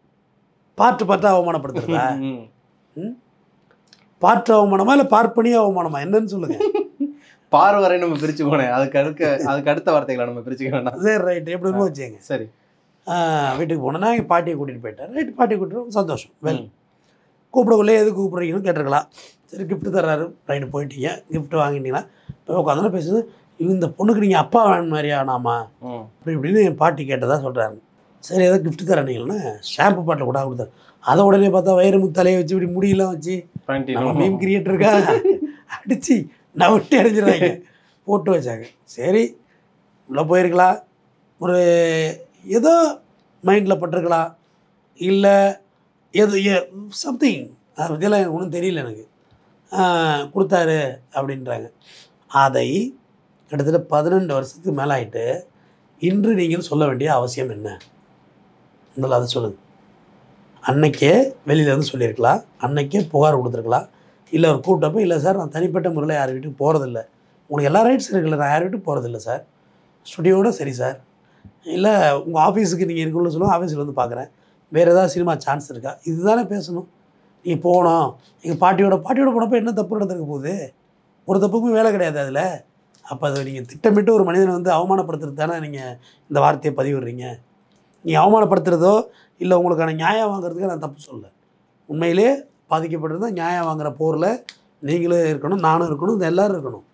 பாட்டு பாட்டாக அவமானப்படுத்துறதா? ம் பாட்டு அவமானமா இல்லை பார்ப்பனியாக அவமானமா என்னன்னு சொல்லுங்கள். பார் வரை நம்ம பிரிச்சு போனேன், அதுக்கு அடுக்க அதுக்கு அடுத்த வார்த்தைகளை நம்ம பிரிச்சுக்க வேண்டாம். சரி ரைட், எப்படி இருக்குமோ வச்சுங்க. சரி வீட்டுக்கு போனேன்னா எங்கள் பாட்டியை கூட்டிகிட்டு போயிட்டேன். ரைட் பாட்டியை கூட்டிட்டு சந்தோஷம், வெல் கூப்பிடக்குள்ளே எதுக்கு கூப்பிட்றீங்கன்னு கேட்டிருக்கலாம். சரி கிஃப்ட்டு தர்றாரு, ரைட்டு போயிட்டீங்க, கிஃப்ட்டு வாங்கிட்டீங்கன்னா இப்போ உட்காந்து பேசுது, இந்த பொண்ணுக்கு நீங்கள் அப்பா வேணும் மாதிரியா நாமா அப்படி இப்படின்னு என் பாட்டி கேட்டதாக சொல்கிறாரு. சரி ஏதோ கிஃப்ட்டு தரீங்கன்னா ஷாம்பு பாட்டில் கூட கொடுத்தாரு. அதை உடனே பார்த்தா வைரமுத்து தலையை வச்சு இப்படி முடியெல்லாம் வச்சு மீம் கிரியேட்டருக்கா அடித்து நவட்டி அடைஞ்சிடுறாங்க, போட்டு வச்சாங்க. சரி உள்ளே போயிருக்கலாம், ஒரு ஏதோ மைண்டில் பட்டிருக்கலாம், இல்லை எது சம்திங் அதை பற்றியெல்லாம் எனக்கு ஒன்றும் தெரியல, எனக்கு கொடுத்தாரு அப்படின்றாங்க. அதை கிட்டத்தட்ட பதினெண்டு வருஷத்துக்கு மேலே ஆகிட்டு இன்று நீங்கள் சொல்ல வேண்டிய அவசியம் என்ன? முதல்ல அதை சொல்லுங்கள். அன்னைக்கே வெளியிலேருந்து சொல்லியிருக்கலாம், அன்னைக்கே புகார் கொடுத்துருக்கலாம், இல்லை ஒரு கூப்பிட்டப்போ இல்லை சார் நான் தனிப்பட்ட முறையில் யார் வீட்டுக்கு போகிறதில்ல, உங்களுக்கு எல்லா ரைட்ஸ் இருக்குல்ல, நான் யார் வீட்டுக்கு போகிறதில்ல சார், ஸ்டுடியோட சரி சார், இல்லை உங்கள் ஆஃபீஸுக்கு நீங்கள் இருக்குன்னு சொல்லுவோம், ஆஃபீஸில் வந்து பார்க்குறேன், வேறு ஏதாவது சினிமா சான்ஸ் இருக்கா, இதுதானே பேசணும். நீ போகணும், எங்கள் பாட்டியோட பாட்டியோட போனப்போ என்ன தப்பு நடந்திருக்க போகுது? ஒரு தப்புக்கும் வேலை கிடையாது அதில். அப்போ அதை நீங்கள் திட்டமிட்டு ஒரு மனிதனை வந்து அவமானப்படுத்துறது தானே நீங்கள் இந்த வார்த்தையை பதிவிடுறீங்க. நீங்கள் அவமானப்படுத்துகிறதோ இல்லை உங்களுக்கான நியாயம் வாங்குறதுக்கு நான் தப்பு சொல்ல. உண்மையிலே பாதிக்கப்பட்டிருந்தால் நியாயம் வாங்குகிற போரில் நீங்களும் இருக்கணும், நானும் இருக்கணும், இந்த எல்லோரும் இருக்கணும்.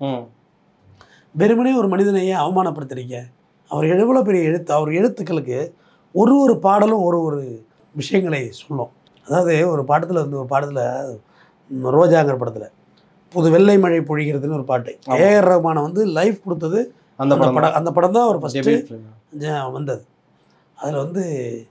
வெறுமனே ஒரு மனிதனையே அவமானப்படுத்துறீங்க. அவர் எவ்வளோ பெரிய எழுத்து, அவர் எழுத்துக்களுக்கு ஒரு ஒரு பாடலும் ஒரு ஒரு விஷயங்களை சொல்லும். அதாவது ஒரு பாடத்தில் வந்து ஒரு பாடத்தில் ரோஜாங்கிற படத்தில் புது வெள்ளை மழை பொழிகிறதுன்னு ஒரு பாட்டு ஏஆர் ரஹ்மானை வந்து லைஃப் கொடுத்தது அந்த படம். அந்த படம் தான் அவர் ஃபஸ்ட்டு வந்தது. அதில் வந்து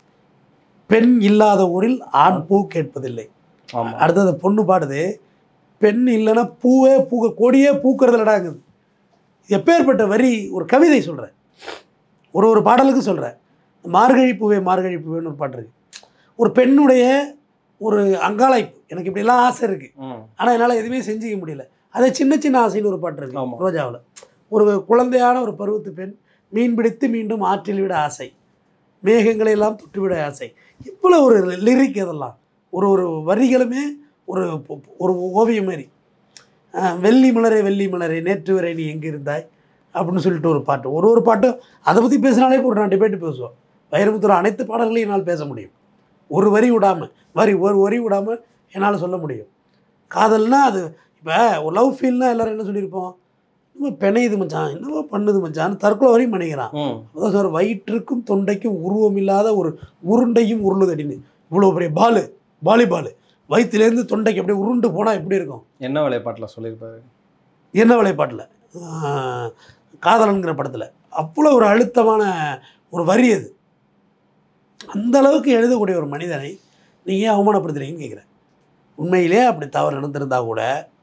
பெண் இல்லாத ஊரில் ஆண் பூ கேட்பதில்லை. அடுத்தது பொண்ணு பாடுது, பெண் இல்லைன்னா பூவே பூக்க கொடியே பூக்கிறதுலடாங்குது. எப்பேற்பட்ட வரி, ஒரு கவிதை சொல்கிறேன், ஒரு ஒரு பாடலுக்கு சொல்கிறேன். மார்கழி பூவே மார்கழி பூவேன்னு ஒரு பாட்டு இருக்குது. ஒரு பெண்ணுடைய ஒரு அங்காளைப்பு, எனக்கு இப்படிலாம் ஆசை இருக்குது, ஆனால் என்னால் எதுவுமே செஞ்சுக்க முடியல. அதே சின்ன சின்ன ஆசைன்னு ஒரு பாட்டு இருக்குது ரோஜாவில். ஒரு குழந்தையான ஒரு பருவத்து பெண் மீன் பிடித்து மீண்டும் ஆற்றில் விட ஆசை, மேகங்களை எல்லாம் தொட்டுவிட ஆசை. இவ்வளோ ஒரு லிரிக், அதெல்லாம் ஒரு ஒரு வரிகளுமே ஒரு ஒரு ஓவியம் மாதிரி. வெள்ளி மலரே வெள்ளி மலரே நேற்று வரை நீ எங்கே இருந்தாய், அப்படின்னு சொல்லிட்டு ஒரு பாட்டு, ஒரு ஒரு பாட்டும் அதை பற்றி பேசினாலே ஒரு நான் டிபேட்டு பேசுவோம். வைரமுத்தோட அனைத்து பாடல்களையும் என்னால் பேச முடியும், ஒரு வரி விடாமல், வரி ஒரு வரி விடாமல் என்னால் சொல்ல முடியும். காதல்னால் அது இப்போ ஒரு லவ் ஃபீல்னால் எல்லோரும் என்ன சொல்லியிருப்போம், இன்னும் பிணையுது மச்சான், என்னவோ பண்ணுது மச்சான், தற்கொலை வரையும் பண்ணிக்கிறான். அதான் சார், வயிற்றுக்கும் தொண்டைக்கும் உருவம் இல்லாத ஒரு உருண்டையும் உருளுது அப்படின்னு. இவ்வளோ பெரிய பாலு, வாலிபாலு வயிற்றுலேருந்து தொண்டைக்கு அப்படியே உருண்டு போனால் எப்படி இருக்கும்? என்ன விளையாட்டில் சொல்லியிருப்பாரு, என்ன விளையாட்டில் காதலன்கிற படத்தில் அவ்வளோ ஒரு அழுத்தமான ஒரு வரி அது. அந்த அளவுக்கு எழுதக்கூடிய ஒரு மனிதனை நீங்கள் ஏன் அவமானப்படுத்துறீங்கன்னு கேட்குறேன். உண்மையிலே அப்படி தவறு நடந்திருந்தா கூட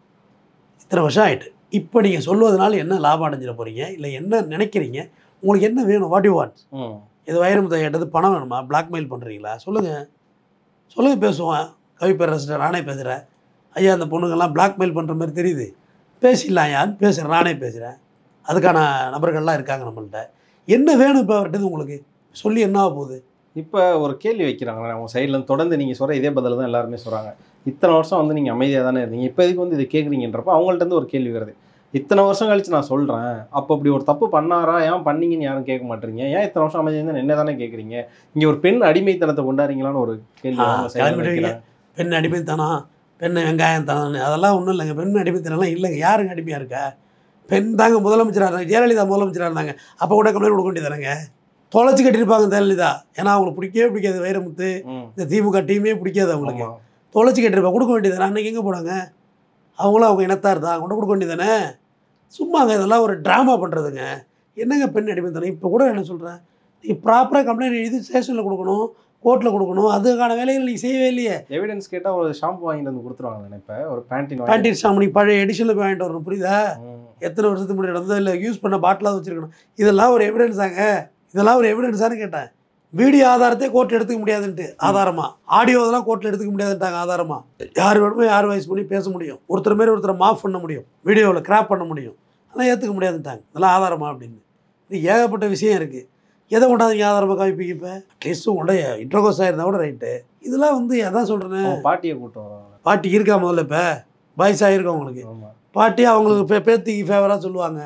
இத்தனை வருஷம் ஆகிட்டு, இப்போ நீங்கள் சொல்வதனால என்ன லாபம் அடைஞ்சிட போகிறீங்க, இல்லை என்ன நினைக்கிறீங்க, உங்களுக்கு என்ன வேணும், வாட் யூ வாண்ட்? இது வைரமுத்து கேட்டது பணம் வேணுமா, பிளாக்மெயில் பண்ணுறீங்களா, சொல்லுங்கள் சொல்லுங்கள், பேசுவேன். கவி பேரரசர் நானே பேசுகிறேன், ஐயா அந்த பொண்ணுங்கள்லாம் பிளாக்மெயில் பண்ணுற மாதிரி தெரியுது, பேசிடலாம் யான்னு பேசுகிறேன், நானே பேசுகிறேன், அதுக்கான நபர்கள்லாம் இருக்காங்க நம்மள்கிட்ட. என்ன வேணும் இப்போ அவர்கிட்ட உங்களுக்கு சொல்லி என்ன ஆக போகுது? இப்போ ஒரு கேள்வி வைக்கிறாங்க அவங்க சைட்லேருந்து, தொடர்ந்து நீங்கள் சொல்கிற இதே பதில் தான் எல்லாருமே சொல்கிறாங்க. இத்தனை வருஷம் வந்து நீங்கள் அமைதியாக தானே இருந்தீங்க, இப்போ இதுக்கு வந்து இதை கேட்குறீங்கன்றப்ப அவங்கள்ட்ட ஒரு கேள்வி வருது, இத்தனை வருஷம் கழிச்சு நான் சொல்கிறேன், அப்போ அப்படி ஒரு தப்பு பண்ணாரா, ஏன் பண்ணீங்கன்னு யாரும் கேட்க மாட்டேறீங்க, ஏன் இத்தனை வருஷம் அமைதியாக இருந்தால் என்ன தானே கேட்குறீங்க, இங்கே ஒரு பெண் அடிமைத்தனத்தை கொண்டாடுறீங்களான்னு ஒரு கேள்வி. பெண் அடிமைத்தனம், பெண் வெங்காயம் தானே, அதெல்லாம் ஒன்றும் இல்லைங்க. பெண் அடிமைத்தனம்லாம் இல்லைங்க. யாருங்க அடிமையாக இருக்கா? பெண் தாங்க முதலமைச்சராக இருந்தாங்க, ஜெயலலிதா முதலமைச்சராக இருந்தாங்க, அப்போ கூட கம்ப்ளைண்ட் கொடுக்க வேண்டியதானங்க. தொலைச்சி கட்டியிருப்பாங்க ஜெயலலிதா, ஏன்னா அவங்களுக்கு பிடிக்கவே பிடிக்காது வைரமுத்து, இந்த திமுக டீமே பிடிக்காது அவங்களுக்கு, தொலைச்சி கட்டியிருப்பாங்க, கொடுக்க வேண்டியதானே. அன்றைக்கி எங்கே போனாங்க? அவங்களும் அவங்க இனத்தார் தான், கொண்டு கொடுக்க வேண்டியதானே. சும்மாங்க இதெல்லாம் ஒரு ட்ராமா பண்ணுறதுங்க. என்னங்க பெண் அடிமைத்தனம்? இப்போ கூட என்ன சொல்கிறேன், நீ ப்ராப்பராக கம்ப்ளைண்ட் எழுதி ஸ்டேஷனில் கொடுக்கணும், கோர்ட்டில் கொடுக்கணும், அதுக்கான வேலைகள் நீங்கள் செய்யவே இல்லையே. எவிடன்ஸ் கேட்டால் ஒரு ஷாம்பு வாங்கிட்டு வந்து கொடுத்துருவாங்க. இப்போ ஒரு பேண்டின் பேண்டின் ஷாம்பு நீ பழைய எடிஷனில் போய் வாங்கிட்டு வரணும், புரியுதா? எத்தனை வருஷத்துக்கு முன்னாடி நடந்தது, இல்லை யூஸ் பண்ண பாட்டிலாக வச்சுருக்கணும், இதெல்லாம் ஒரு எவிடன்ஸாங்க, இதெல்லாம் ஒரு எவிடன்ஸானு கேட்டேன். வீடியோ ஆதாரத்தை கோர்ட்டில் எடுத்துக்க முடியாதுன்ட்டு ஆதாரமாக, ஆடியோ இதெல்லாம் கோர்ட்டில் எடுத்துக்க முடியாதுன்ட்டாங்க ஆதாரமாக. யார் வேணுமோ யார் வாய்ஸ் பண்ணி பேச முடியும், ஒருத்தர் மாரி ஒருத்தரை மாஃப் பண்ண முடியும், வீடியோவில் கிராப் பண்ண முடியும், அதெல்லாம் ஏற்றுக்க முடியாதுன்ட்டாங்க. இதெல்லாம் ஆதாரமாக அப்படின்னு இது ஏகப்பட்ட விஷயம் இருக்குது. எதை கொண்டாந்து ஆதாரமாக காமிப்பீங்க? இப்போ அட்லீஸ்ட் உடைய இன்ட்ரோகோஸ் ஆயிருந்தா கூட ரைட்டு. இதெல்லாம் வந்து அதான் சொல்கிறேன், பாட்டியை கூட்டம் பாட்டி இருக்கா முதல்ல, இப்போ பாய்ஸ் ஆகிருக்கோம் உங்களுக்கு பாட்டி, அவங்களுக்கு பே பேத்திக்கு ஃபேவராக சொல்லுவாங்க.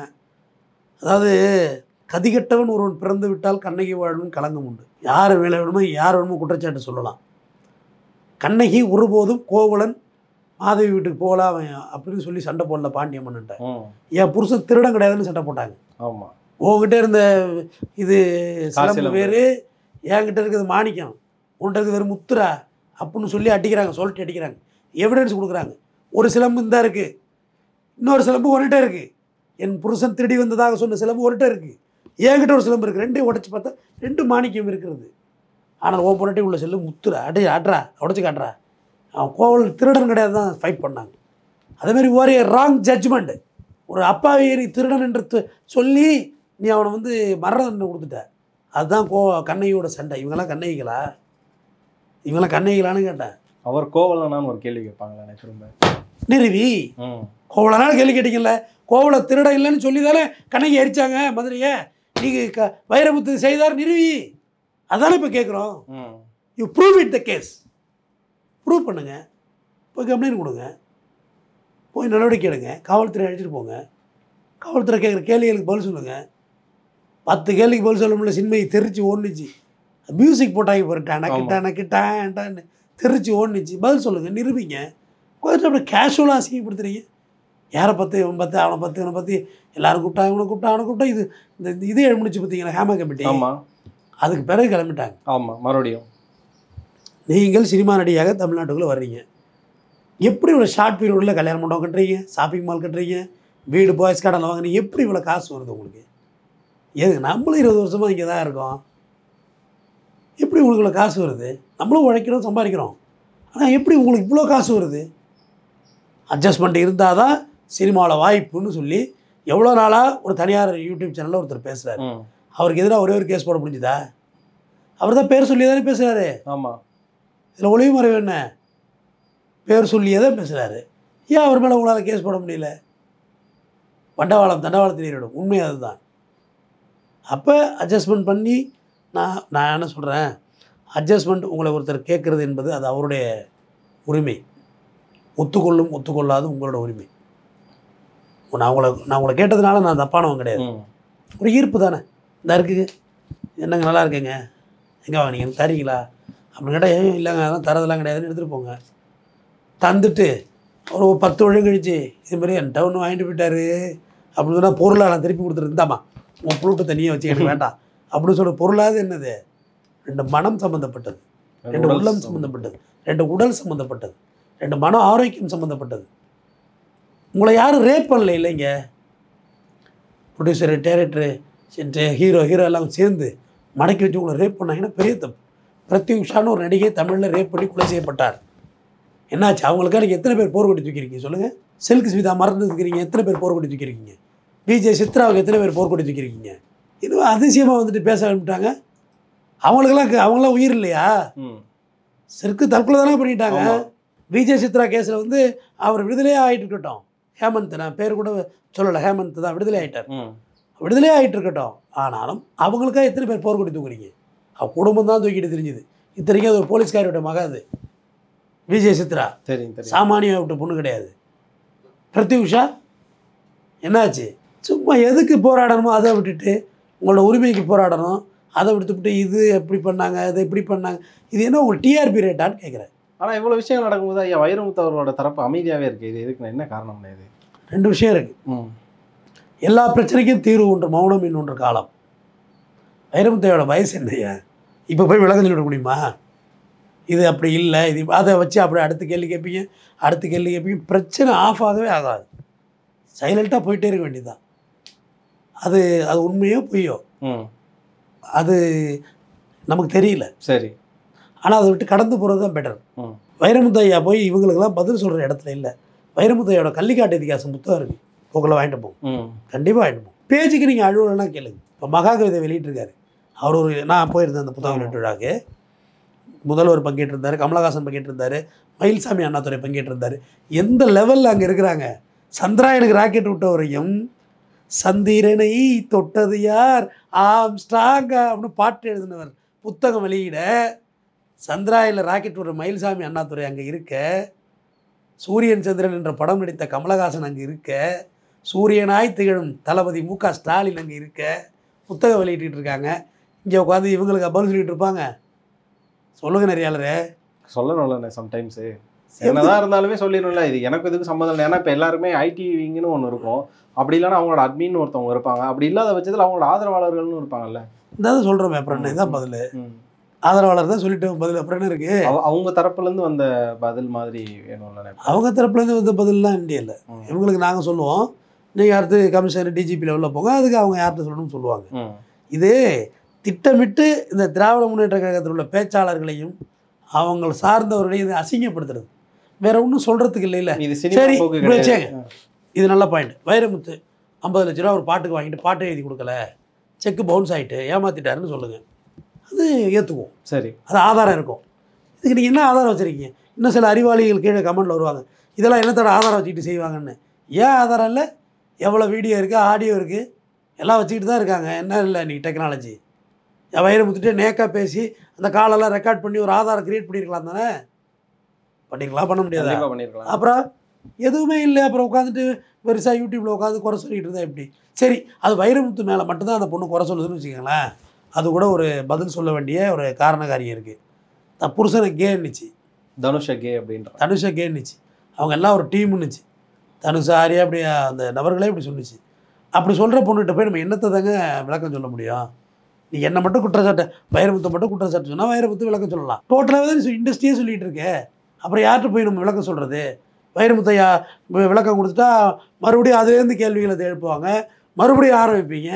அதாவது கதிகட்டவன் ஒருவன் பிறந்து விட்டால் கண்ணகி வாழணும் களங்கம் உண்டு. யார் வேலை வேணுமோ யார் வேணுமோ குற்றச்சாட்டு சொல்லலாம். கண்ணகி ஒருபோதும் கோவலன் மாதவி வீட்டுக்கு போகலாம் அப்படின்னு சொல்லி சண்டை போடல பாண்டியம்மன்ட்ட. என் புருஷன் திருடம் கிடையாதுன்னு சண்டை போட்டாங்க. ஆமாம், உங்ககிட்ட இருந்த இது சிலம்பு வேறு, என்கிட்ட இருக்கிறது மாணிக்கம், உன்கிட்ட இருக்கிறது வேறு முத்துரா அப்படின்னு சொல்லி அடிக்கிறாங்க, சொல்லிட்டு அடிக்கிறாங்க, எவிடன்ஸ் கொடுக்குறாங்க. ஒரு சிலம்பு இந்த இருக்குது, இன்னொரு சிலம்பு ஒன்றுட்டே இருக்குது. என் புருஷன் திருடி வந்ததாக சொன்ன சிலம்பு ஒன்றுட்டே இருக்குது, என்கிட்ட ஒரு சிலம்பு இருக்குது, ரெண்டையும் உடச்சி பார்த்தா ரெண்டு மாணிக்கம் இருக்கிறது. ஆனால் ஓ பொருட்டி உள்ள செல்லு முத்துரா அடி ஆட்றா உடச்சி காட்டுறா, அவன் கோவல் திருடன் கிடையாது தான் ஃபைட் பண்ணாங்க. அதேமாதிரி ஒரு ராங் ஜட்ஜ்மெண்ட், ஒரு அப்பாவி நீ திருடன் என்று சொல்லி நீ அவனை வந்து மரண தண்டனை கொடுத்துட்ட. அதுதான் கோ கண்ணகியோட சண்டை. இவங்கெல்லாம் கண்ணகிகளா, இவங்கெல்லாம் கண்ணகிகளான்னு கேட்டேன். அவர் கோவலனான்னு ஒரு கேள்வி கேட்பாங்களே திரும்ப நிறுவி, கோவலனாலும் கேள்வி கேட்டீங்கல்ல, கோவலை திருட இல்லைன்னு சொல்லி தானே கண்ணகி எரிச்சாங்க மதுரையை. நீங்கள் க வைரமுத்து செய்தார் நிறுவி, அதானே இப்போ கேட்குறோம். You prove it the case, prove பண்ணுங்க, போய் கம்ப்ளைண்ட் கொடுங்க, போய் நடவடிக்கை எடுங்க, காவல்துறை அழைச்சிட்டு போங்க, காவல்துறை கேட்குற கேள்விகளுக்கு பதில் சொல்லுங்கள். பத்து கேள்விக்கு பதில் சொல்ல முடியல, சின்மையை தெரிச்சு ஓடுனுச்சு, மியூசிக் போட்டாங்க போயிட்டான் கிட்டான கிட்டான்ட்டான்னு தெரிச்சு ஓடுனுச்சு, பதில் சொல்லுங்கள், நிரூபிங்க. கொஞ்சம் அப்படி கேஷுவலாக அசிங்கப்படுத்துறீங்க. யாரை பற்றி இவன் பற்றி அவனை பற்றி இவனை பற்றி எல்லாரும் கூப்பிட்டா, இவனை கூப்பிட்டா அவனை கூப்பிட்டா, இது இந்த இதே முடிச்சு பார்த்தீங்களா ஹேமா கமிட்டி. ஆமாம், அதுக்கு பிறகு கிளம்பிட்டாங்க. ஆமாம், மறுபடியும் நீங்கள் சினிமா நடிகையாக தமிழ்நாட்டுக்குள்ளே வர்றீங்க, எப்படி இவ்வளோ ஷார்ட் பீரியடில் கல்யாண மண்டபம் கட்டுறீங்க, ஷாப்பிங் மால் கட்டுறீங்க, வீடு பாய்ஸ் கடையில் வாங்குறீங்க, எப்படி இவ்வளோ காசு வருது உங்களுக்கு? எதுக்கு நம்மளும் இருபது வருஷமாக இங்கே தான் இருக்கோம், எப்படி உங்களுக்கு இவ்வளோ காசு வருது? நம்மளும் உழைக்கிறோம் சம்பாதிக்கிறோம், ஆனால் எப்படி உங்களுக்கு இவ்வளோ காசு வருது? அட்ஜஸ்ட்மெண்ட் இருந்தால் தான் சினிமாவில் வாய்ப்புன்னு சொல்லி எவ்வளோ நாளாக ஒரு தனியார் யூடியூப் சேனலில் ஒருத்தர் பேசுகிறாரு. அவருக்கு எதிராக ஒரே ஒரு கேஸ் போட முடிஞ்சுதா? அவர் தான் பேர் சொல்லி தானே பேசுகிறாரு. ஆமாம், இதில் ஒளிவு மறைவு என்ன? பேர் சொல்லியே தான் பேசுகிறாரு. ஏன் அவர் மேலே உங்களால் கேஸ் போட முடியல? வண்டவாளம் தண்டவாளத்தில் ஏறிடும், உண்மை அதுதான். அப்போ அட்ஜஸ்ட்மெண்ட் பண்ணி நான் நான் என்ன சொல்கிறேன், அட்ஜஸ்ட்மெண்ட் உங்களை ஒருத்தர் கேட்குறது என்பது அது அவருடைய உரிமை, ஒத்துக்கொள்ளும் ஒத்துக்கொள்ளாது உங்களோட உரிமை. நான் உங்களை நான் உங்களை கேட்டதுனால நான் தப்பானவன் கிடையாது. ஒரு ஈர்ப்பு தானே. இந்த இருக்குது என்னங்க நல்லா இருக்குங்க, எங்கே வாங்கினீங்க தரீங்களா அப்படின்னு கேட்டால் ஏன் இல்லைங்க அதெல்லாம் தரதெல்லாம் கிடையாதுன்னு எடுத்துகிட்டு போங்க. தந்துட்டு ஒரு பத்து வருஷம் கழிச்சு இதுமாதிரி என்கிட்ட ஒன்று வாங்கிட்டு போயிட்டாரு அப்படின்னு சொன்னால் பொருளை நான் திருப்பி கொடுத்துருந்தாமா உன் புழுட்டு தனியாக வச்சு எனக்கு வேண்டாம் அப்படின்னு சொல்கிற பொருளாவது என்னது? ரெண்டு மனம் சம்மந்தப்பட்டது, ரெண்டு உள்ளம் சம்மந்தப்பட்டது, ரெண்டு உடல் சம்மந்தப்பட்டது, ரெண்டு மன ஆரோக்கியம் சம்மந்தப்பட்டது. உங்களை யாரும் ரேப் பண்ணல இல்லைங்க. ப்ரொடியூசரு, டேரக்டரு, ஹீரோ ஹீரோ எல்லாம் சேர்ந்து மடக்கி வச்சு உங்களை ரேப் பண்ணாங்கன்னா பெரிய தப்பு. பிரத்யூஷான்னு ஒரு நடிகை தமிழில் ரேப் பண்ணி கொலை செய்யப்பட்டார். என்னாச்சு? அவங்களுக்காக நீங்கள் எத்தனை பேர் போர் கொடி தூக்கிருக்கீங்க சொல்லுங்கள்? சில்க் ஸ்மிதா மறந்து இருக்கிறீங்க, எத்தனை பேர் போர் கொடி தூக்கிருக்கீங்க? விஜய் சித்ராவுக்கு எத்தனை பேர் போர் கொடி தூக்கிருக்கீங்க? இன்னும் அதிசயமாக வந்துட்டு பேச ஆரம்பிட்டாங்க. அவங்களுக்கெல்லாம் அவங்களாம் உயிர் இல்லையா? செருக்கு தற்கொலை தானே பண்ணிட்டாங்க. விஜய் சித்ரா கேஸில் வந்து அவர் விடுதலையே ஆகிட்டு இருக்கட்டும். ஹேமந்த், நான் பேர் கூட சொல்லலை, ஹேமந்த் தான் விடுதலை ஆகிட்டார். விடுதலையே ஆகிட்டு இருக்கட்டும். ஆனாலும் அவங்களுக்காக எத்தனை பேர் போர் கொடி தூக்குறீங்க? அவள் குடும்பம் தான் தூக்கிட்டு தெரிஞ்சுது. இத்தனைக்கும் அது ஒரு போலீஸ்காரோட மக. அது விஜய் சித்ரா சாமானிய விட்ட பொண்ணு கிடையாது. பிரத்யூஷா என்னாச்சு? சும்மா எதுக்கு போராடணுமோ அதை விட்டுட்டு உங்களோட உரிமைக்கு போராடணும், அதை விட்டுவிட்டு இது எப்படி பண்ணாங்க, அதை எப்படி பண்ணாங்க, இது என்ன உங்களுக்கு டிஆர்பி ரேட்டான்னு கேட்குறேன். ஆனால் இவ்வளோ விஷயம் நடக்கும்போது ஐயா வைரமுத்து அவர்களோட தரப்பு அமைதியாகவே இருக்குது. இது எதுக்கு என்ன காரணம்? இது ரெண்டு விஷயம் இருக்குது. எல்லா பிரச்சனைக்கும் தீர்வு ஒன்று மௌனம் இன்னொன்று காலம். வைரமுத்தையோட வயசு என்னையா? இப்போ போய் விளக்கம் சொல்லிட முடியுமா? இது அப்படி இல்லை, இது அதை வச்சு அப்படி அடுத்த கேள்வி கேட்பீங்க, அடுத்த கேள்வி கேட்பீங்க. பிரச்சனை ஆஃப் ஆகவே ஆகாது. சைலண்ட்டாக போயிட்டே இருக்க வேண்டியதுதான். அது அது உண்மையோ பொய்யோ அது நமக்கு தெரியல. சரி. ஆனால் அதை விட்டு கடந்து போகிறது தான் பெட்டர். வைரமுத்தையா போய் இவங்களுக்கெல்லாம் பதில் சொல்கிற இடத்துல இல்லை. வைரமுத்தையோட கள்ளிக்காட்டு இதிகாசம் புத்தகம் இருக்குது, உங்களை வாங்கிட்டு போகும், கண்டிப்பாக வாங்கிட்டு போகும். பேஜுக்கு நீங்கள் அழுவலைன்னா கேளுங்க. இப்போ மகாகவிதை வெளியிட்டிருக்காரு அவர். ஒரு நான் போயிருந்தேன் அந்த புத்தகம் வெளியிட்டு விழாக்கு. முதல்வர் பங்கேற்றிருந்தார், கமலஹாசன் பங்கேற்றிருந்தார், மயில்சாமி அண்ணாதுரை பங்கேற்றிருந்தார். எந்த லெவலில் அங்கே இருக்கிறாங்க. சந்திராயனுக்கு ராக்கெட் விட்ட வரையும் சந்திரனை தொட்டது யார் ஆம் ஸ்ட்ராங்கா அப்படின்னு பாட்டு எழுதினவர் புத்தகம் வெளியிட, சந்திராயில் ராக்கெட் விடுற மயில்சாமி அண்ணாதுரை அங்கே இருக்க, சூரியன் சந்திரன் என்ற படம் நடித்த கமலஹாசன் அங்கே இருக்க, சூரியனாய் திகழும் தளபதி மு க ஸ்டாலின் அங்கே இருக்க, புத்தகம் வெளியிட்டு இருக்காங்க. இங்கே உட்காந்து இவங்களுக்கு பதில் சொல்லிட்டு இருப்பாங்க. சொல்லுங்க நிறையாளரே. சொல்லணும்ல சம்டைம்ஸு என்னதான் இருந்தாலுமே சொல்லிடணும்ல. இது எனக்கு இதுக்கு சம்மந்தம் இல்லை. ஏன்னா இப்போ எல்லாருமே ஐடி விங்குன்னு ஒன்று இருக்கும். அப்படி இல்லைன்னா அவங்களோட அட்மின்னு ஒருத்தவங்க இருப்பாங்க. அப்படி இல்லாத பட்சத்தில் அவங்களோட ஆதரவாளர்கள்னு இருப்பாங்கல்ல. இந்த சொல்கிறோம் அப்புறம் என்ன இதான் பதில். ஆதரவாளர் தான் சொல்லிட்டு பதில் அப்புறம் என்ன இருக்குது? அவங்க தரப்புலேருந்து வந்த பதில் மாதிரி வேணும்ல. அவங்க தரப்புலேருந்து வந்த பதில்லாம் இண்டியா இல்லை. இவங்களுக்கு நாங்கள் சொல்லுவோம், நீங்கள் அடுத்து கமிஷனர் டிஜிபி லெவலில் போங்க, அதுக்கு அவங்க யார்கிட்ட சொல்லணும்னு சொல்லுவாங்க. இது திட்டமிட்டு இந்த திராவிட முன்னேற்ற கழகத்தில் உள்ள பேச்சாளர்களையும் அவங்க சார்ந்தவர்களையும் இதை அசிங்கப்படுத்துறது. வேற ஒன்றும் சொல்கிறதுக்கு இல்லை. இல்லை சரி வச்சேங்க. இது நல்ல பாயிண்ட். வைரமுத்து ஐம்பது லட்ச ரூபா ஒரு பாட்டுக்கு வாங்கிட்டு பாட்டை எழுதி கொடுக்கல, செக்கு பவுன்ஸ் ஆகிட்டு ஏமாற்றிட்டாருன்னு சொல்லுங்கள், அது ஏற்றுக்குவோம். சரி, அது ஆதாரம் இருக்கும். இதுக்கு நீங்கள் என்ன ஆதாரம் வச்சுருக்கீங்க? இன்னும் சில அறிவாளிகள் கீழே கமெண்டில் வருவாங்க, இதெல்லாம் என்னத்தோட ஆதாரம் வச்சுக்கிட்டு செய்வாங்கன்னு. ஏன் ஆதாரம் இல்லை? எவ்வளோ வீடியோ இருக்குது, ஆடியோ இருக்குது, எல்லாம் வச்சுக்கிட்டு தான் இருக்காங்க. என்ன இல்லை இன்றைக்கி டெக்னாலஜி. வைரமுத்துட்டே நேக்காக பேசி அந்த காலெல்லாம் ரெக்கார்ட் பண்ணி ஒரு ஆதாரம் க்ரியேட் பண்ணியிருக்கலாம் தானே? பண்ணிக்கலாம், பண்ண முடியாது. அப்புறம் எதுவுமே இல்லை. அப்புறம் உட்காந்துட்டு பெருசாக யூடியூப்பில் உட்காந்து குறை சொல்லிகிட்டு இருந்தால் எப்படி? சரி, அது வைரமுத்து மேலே மட்டும்தான் அந்த பொண்ணு குறை சொல்லுதுன்னு வச்சுக்கோங்களேன். அது கூட ஒரு பதில் சொல்ல வேண்டிய ஒரு காரணக்காரியம் இருக்குது. தான் புருஷனை கேன்னுச்சு, தனுஷா கே அப்படின்ற தனுஷா கேன்னுச்சு. அவங்க எல்லாம் ஒரு டீம்னுச்சு. தனுஷா ஆரியா அப்படி அந்த நபர்களே இப்படி சொல்லிச்சு. அப்படி சொல்கிற பொண்ணுகிட்ட போய் நம்ம என்னத்தை தாங்க விளக்கம் சொல்ல முடியும்? நீ என்னை மட்டும் குற்றச்சாட்டை, வைரமுத்தை மட்டும் குற்றச்சாட்டு சொன்னால் வைரமுத்து விளக்கம் சொல்லலாம். டோட்டலாகவே தான் இண்டஸ்ட்ரியே சொல்லிகிட்டு இருக்கே. அப்புறம் யார்கிட்ட போய் நம்ம விளக்கம் சொல்கிறது? வைரமுத்தையா விளக்கம் கொடுத்துட்டா மறுபடியும் அதுலேருந்து கேள்விகளை எழுப்புவாங்க, மறுபடியும் ஆரம்பிப்பீங்க.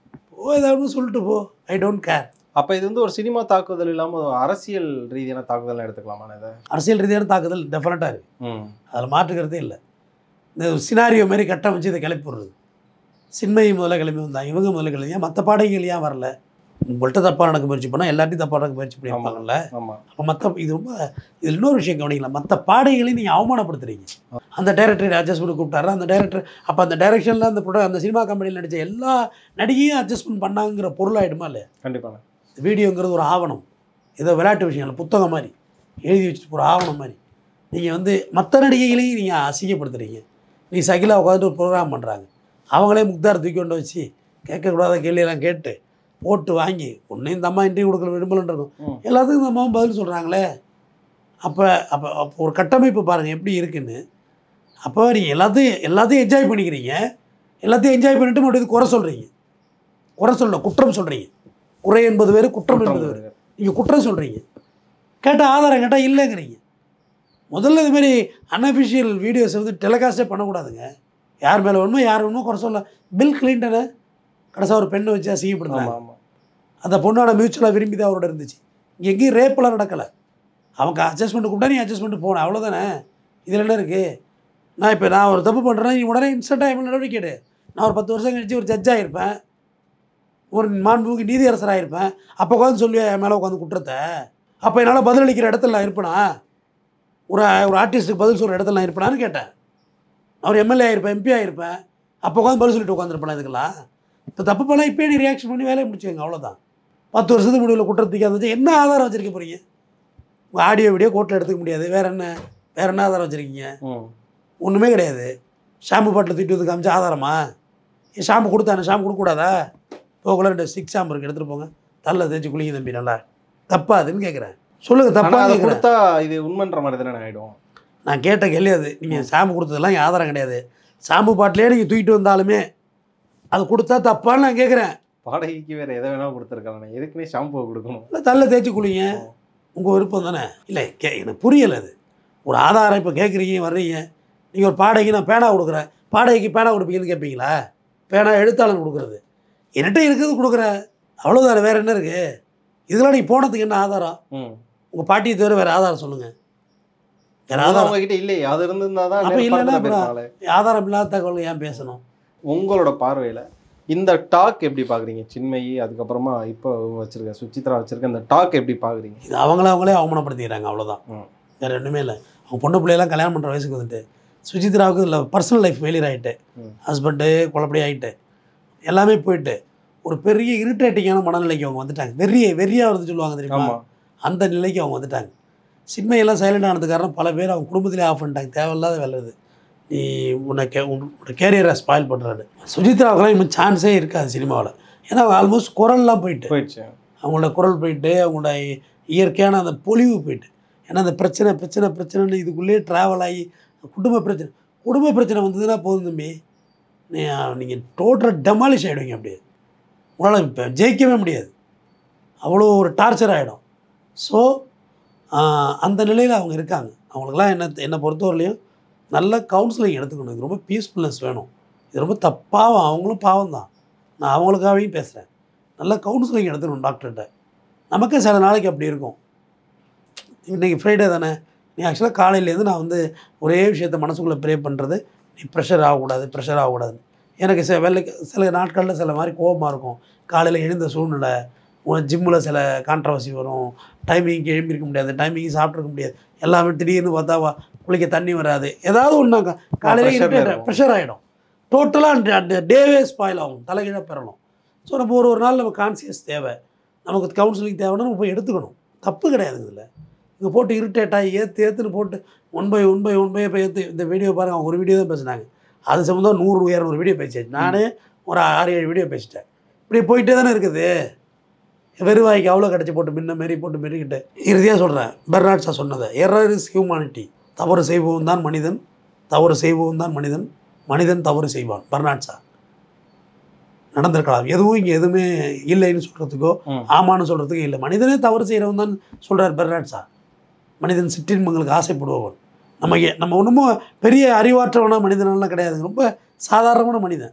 ஓ ஏதாவது சொல்லிட்டு போ, ஐ டோன்ட் கேர். அப்போ இது வந்து ஒரு சினிமா தாக்குதல் இல்லாமல் அரசியல் ரீதியான தாக்குதல் எடுத்துக்கலாமா? இதை அரசியல் ரீதியான தாக்குதல் டெஃபினட்டாக இருக்குது, அதில் மாற்றுக்கிறதே இல்லை. இந்த சினாரியோ மாதிரி கட்டமைச்சு இதை கிளப்பி விடுறது. சின்மையை முதல்ல கிளம்பி வந்தாங்க, இவங்க முதல்ல கிளம்பியா, மற்ற பாடகைகள் ஏன் வரல? உங்கள்கிட்ட தப்பாக நடக்க முயற்சி பண்ணால் எல்லாத்தையும் தப்பாக நடக்க முயற்சி பண்ணியிருப்பாங்கல்ல. அப்போ மற்ற இது ரொம்ப இதில் இன்னொரு விஷயம் கவனிக்கலாம், மற்ற பாடகைகளையும் நீங்கள் அவமானப்படுத்துறீங்க. அந்த டைரக்டரை அட்ஜஸ்ட்மெண்ட் கூப்பிட்டாரு, அந்த டைரக்டர் அப்போ அந்த டைரக்ஷனில் அந்த ப்ரொட அந்த சினிமா கம்பெனியில் நடித்த எல்லா நடிகையும் அட்ஜஸ்ட்மெண்ட் பண்ணாங்கிற பொருளாகிடுமா இல்லை? கண்டிப்பாக. வீடியோங்கிறது ஒரு ஆவணம், ஏதோ விளையாட்டு விஷயம் இல்லை, புத்தகம் மாதிரி எழுதி வச்சுட்டு போகிற ஆவணம் மாதிரி. நீங்கள் வந்து மற்ற நடிகைகளையும் நீங்கள் அசிங்கப்படுத்துறீங்க. நீ சகிலா உட்காந்துட்டு ஒரு ப்ரோக்ராம் பண்ணுறாங்க, அவங்களே முக்தார் தூக்கி கொண்டு வச்சு கேட்கக்கூடாத கேள்வியெல்லாம் கேட்டு போட்டு வாங்கி ஒன்று இந்த அம்மா இன்டர்வியூ கொடுக்கல விரும்பலன்னு இருக்கும், எல்லாத்துக்கும் இந்த அம்மாவும் பதில் சொல்கிறாங்களே. அப்போ அப்போ அப்போ ஒரு கட்டமைப்பு பாருங்கள் எப்படி இருக்குன்னு. அப்போ நீங்கள் எல்லாத்தையும் எல்லாத்தையும் என்ஜாய் பண்ணிக்கிறீங்க, எல்லாத்தையும் என்ஜாய் பண்ணிவிட்டு மறுபடியும் குறை சொல்கிறீங்க. குறை சொல்ல குற்றம் சொல்கிறீங்க. குறை என்பது வேறு, குற்றம் என்பது வேறு. நீங்கள் குற்றம் சொல்கிறீங்க, கேட்டால் ஆதாரம் கேட்டால் இல்லைங்கிறீங்க. முதல்ல இதுமாரி அன்அஃபிஷியல் வீடியோஸை வந்து டெலிகாஸ்டே பண்ணக்கூடாதுங்க. யார் மேலே வேணுமோ யார் வேணுமோ குறை சொல்ல. பில் கிளின்டனை கடைசியாக ஒரு பெண்ணை வச்சு அசிங்கப்படுத்தாங்க. அந்த பொண்ணோட மியூச்சுவலாக விரும்பி தான் அவரோட இருந்துச்சு. இங்கே எங்கேயும் ரேப்பெல்லாம் நடக்கலை. அவங்க அட்ஜஸ்ட்மெண்ட் கூப்பிட்டா நீ அட்ஜஸ்ட்மெண்ட் போனேன், அவ்வளோதானே. இதில் என்ன இருக்குது? நான் இப்போ நான் ஒரு தப்பு பண்ணுறேன்னா நீ உடனே இன்ஸ்டண்ட்டாக எவ்வளோ நடவடிக்கை எடு. நான் ஒரு பத்து வருஷம் கழிச்சு ஒரு ஜட்ஜாக இருப்பேன், ஒரு மாண்புமிகு நீதியரசராக இருப்பேன். அப்போ உட்காந்து சொல்லுவேன் என் மேலே உட்காந்து குற்றத்தை. அப்போ என்னால் பதிலளிக்கிற இடத்துல நான் இருப்பேனா? ஒரு ஒரு ஆர்டிஸ்ட்டுக்கு பதில் சொல்கிற இடத்துல நான் இருப்பேனான்னு கேட்டேன். அவர் எம்எல்ஏ ஆகிருப்பேன், எம்பி ஆகிருப்பேன். அப்போ உட்காந்து பதில் சொல்லிட்டு உட்காந்துருப்பேன். இதுக்கெல்லாம் இப்போ தப்பு பண்ணால் இப்போ நீ ரியாக்ஷன் பண்ணி வேலையை முடிச்சுக்கோங்க, அவ்வளோதான். பத்து வருஷத்துக்கு முடிவில் குற்றத்துக்கு வந்துச்சு என்ன ஆதாரம் வச்சுருக்க போகிறீங்க? உங்கள் ஆடியோ வீடியோ கோர்ட்டில் எடுத்துக்க முடியாது. வேறு என்ன வேறு என்ன ஆதாரம் வச்சுருக்கீங்க? ஒன்றுமே கிடையாது. ஷாம்பு பாட்டில் தூக்கிட்டு வந்து காமிச்சா ஆதாரமா? ஏன் ஷாம்பு கொடுத்தானே, ஷாம்பு கொடுக்கக்கூடாதா? போகல ரெண்டு ஸ்டிக் ஷாம்பு இருக்குது, எடுத்துகிட்டு போங்க, தள்ள தேய்ச்சி குளிங்க தம்பி, நல்லா தப்பா அதுன்னு கேட்குறேன். சொல்லுங்கள், தப்பா கொடுத்தா இது உண்மைன்ற மாதிரி தானே ஆகிடும். நான் கேட்ட கேள்வி அது. நீங்கள் ஷாம்பு கொடுத்ததெல்லாம் என் ஆதாரம் கிடையாது. ஷாம்பு பாட்டிலே நீங்கள் தூக்கிட்டு வந்தாலுமே அது கொடுத்தா தப்பான்னு நான் கேட்குறேன். வாடகைக்கு வேறு எதை வேணாலும் கொடுத்துருக்காங்க, எதுக்குன்னே ஷாம்பு கொடுக்கணும்? இல்லை, தள்ள தேய்ச்சி குளிங்க, உங்கள் விருப்பம் தானே. இல்லை கே எனக்கு புரியலை அது. ஒரு ஆதாரம் இப்போ கேட்குறீங்க, வர்றீங்க, நீங்கள் ஒரு பாடகைக்கு நான் பேனா கொடுக்குறேன், பாடகைக்கு பேனா கொடுப்பீங்கன்னு கேட்பீங்களா? பேனா எழுத்தாளன் கொடுக்குறது, என்கிட்ட இருக்கிறது கொடுக்குறேன், அவ்வளோதானே. வேறு என்ன இருக்குது? இதெல்லாம் நீங்கள் போனதுக்கு என்ன ஆதாரம்? உங்கள் பாட்டியை தவிர வேறு ஆதாரம் சொல்லுங்கள். வேறு ஆதாரம் உங்ககிட்ட இல்லையே, அது இருந்திருந்தால் தான். அப்போ இல்லைன்னா ஆதாரம் இல்லாத தகவல் ஏன் பேசணும்? உங்களோட பார்வையில் இந்த டாக் எப்படி பார்க்குறீங்க? சின்மயி அதுக்கப்புறமா இப்போ வச்சுருக்க சுசித்ரா வச்சுருக்க இந்த டாக் எப்படி பார்க்குறீங்க? இது அவங்கள அவங்களே அவமானப்படுத்திக்கிறாங்க, அவ்வளோதான். வேறு ஒன்றுமே இல்லை. அவங்க பொண்ணு பிள்ளையெல்லாம் கல்யாணம் பண்ணுற வயசுக்கு வந்துட்டு சுசித்ராவுக்கு இல்லை பர்சனல் லைஃப் ஃபெயிலியர் ஆகிட்டு, ஹஸ்பண்டு குழப்படி ஆகிட்டு, எல்லாமே போயிட்டு ஒரு பெரிய இரிட்டேட்டிங்கான மனநிலைக்கு அவங்க வந்துட்டாங்க. வெறிய வெறியாக வந்து சொல்லுவாங்க தெரியுமா, அந்த நிலைக்கு அவங்க வந்துட்டாங்க. சின்மையெல்லாம் சைலண்ட் ஆனது காரணம் பல பேர் அவங்க குடும்பத்திலே ஆஃப் பண்ணிட்டாங்க. தேவையில்லாத வேலை இது. நீ உன்னை கே உன்னோட கேரியரை ஸ்பாயில் பண்ணுறாரு. சுஜித்ராவுக்கெல்லாம் இன்னும் சான்ஸே இருக்காது சினிமாவில். ஏன்னா அவங்க ஆல்மோஸ்ட் குரல்லாம் போயிட்டு போயிடுச்சு, அவங்களோட குரல் போயிட்டு, அவங்களோட இயற்கையான அந்த பொலிவு போயிட்டு. ஏன்னா அந்த பிரச்சனை பிரச்சனை பிரச்சனைன்னு இதுக்குள்ளேயே ட்ராவல் ஆகி குடும்ப பிரச்சனை குடும்ப பிரச்சனை வந்ததுன்னா போதும் தம்பி, நீ நீங்கள் டோட்டலாக டெமாலிஷ் ஆகிடுவீங்க. அப்படியே உங்களால் இப்போ ஜெயிக்கவே முடியாது, அவ்வளோ ஒரு டார்ச்சர் ஆகிடும். ஸோ அந்த நிலையில் அவங்க இருக்காங்க. அவங்களுக்குலாம் என்ன என்னை பொறுத்தவரையிலையும் நல்ல கவுன்சிலிங் எடுத்துக்கணும். இது ரொம்ப பீஸ்ஃபுல்னஸ் வேணும். இது ரொம்ப தப்பாக, அவங்களும் பாவம் தான், நான் அவங்களுக்காகவும் பேசுகிறேன். நல்ல கவுன்சிலிங் எடுத்துக்கணும் டாக்டர்கிட்ட. நமக்கே சில நாளைக்கு அப்படி இருக்கும். இன்றைக்கி ஃப்ரைடே தானே, நீ ஆக்சுவலாக காலையிலேருந்து நான் வந்து ஒரே விஷயத்த மனசுக்குள்ளே ப்ரே பண்ணுறது, நீ ப்ரெஷர் ஆகக்கூடாது ப்ரெஷர் ஆகக்கூடாது. எனக்கு சில வேலைக்கு சில நாட்களில் சில மாதிரி கோபமாக இருக்கும். காலையில் எழுந்த சூழ்நிலை, ஜிம்மில் சில கான்ட்ரவர்சி வரும், டைமிங்க்கு எழும்பியிருக்க முடியாது, டைமிங்கு சாப்பிட்ருக்க முடியாது, எல்லாமே திடீர்னு பார்த்தா குளிக்க தண்ணி வராது, ஏதாவது ஒன்று காலையில் ப்ரெஷர் ஆகிடும். டோட்டலாக அந்த டேவே ஸ்பாயில் ஆகும், தலைகீழாக பெறணும். ஸோ நம்ம ஒரு ஒரு நாள் நம்ம கான்சியஸ் தேவை, நமக்கு கவுன்சிலிங் தேவைன்னா நம்ம போய் எடுத்துக்கணும். தப்பு கிடையாது இதில். இங்கே போட்டு இரிட்டேட் ஆகி ஏற்று ஏற்றுன்னு போட்டு one by one by one by இப்போ ஏற்று இந்த வீடியோ பாருங்கள், அவங்க ஒரு வீடியோ தான் பேசுனாங்க, அது சம்மந்தம் நூறு இரநூறு வீடியோ பேசியாச்சு. நானே ஒரு ஆறு ஏழு வீடியோ பேசிட்டேன். இப்படி போயிட்டே தானே இருக்குது. வெறுவாய்க்கு அவ்வளோ கிடச்சி போட்டு முன்ன மாரி போட்டு மாரிக்கிட்டு இறுதியாக சொல்கிறேன், பெர்னாட்ஷா சொன்னதை, எரர் இஸ் ஹியூமானிட்டி. தவறு செய்பவன் தான் மனிதன், தவறு செய்பவன் தான் மனிதன், மனிதன் தவறு செய்வான். பெர்னாட்ஷா நடந்திருக்கலாம். எதுவும் இங்கே எதுவுமே இல்லைன்னு சொல்கிறதுக்கோ ஆமான்னு சொல்கிறதுக்கோ இல்லை. மனிதனே தவறு செய்கிறவன் தான் சொல்கிறார் பெர்னாட்ஷா. மனிதன் சிற்றின்பங்களுக்கு ஆசைப்படுபவன். நம்ம நம்ம ஒன்றுமோ பெரிய அறிவாற்றவனா மனிதனெல்லாம் கிடையாது, ரொம்ப சாதாரணமான மனிதன்.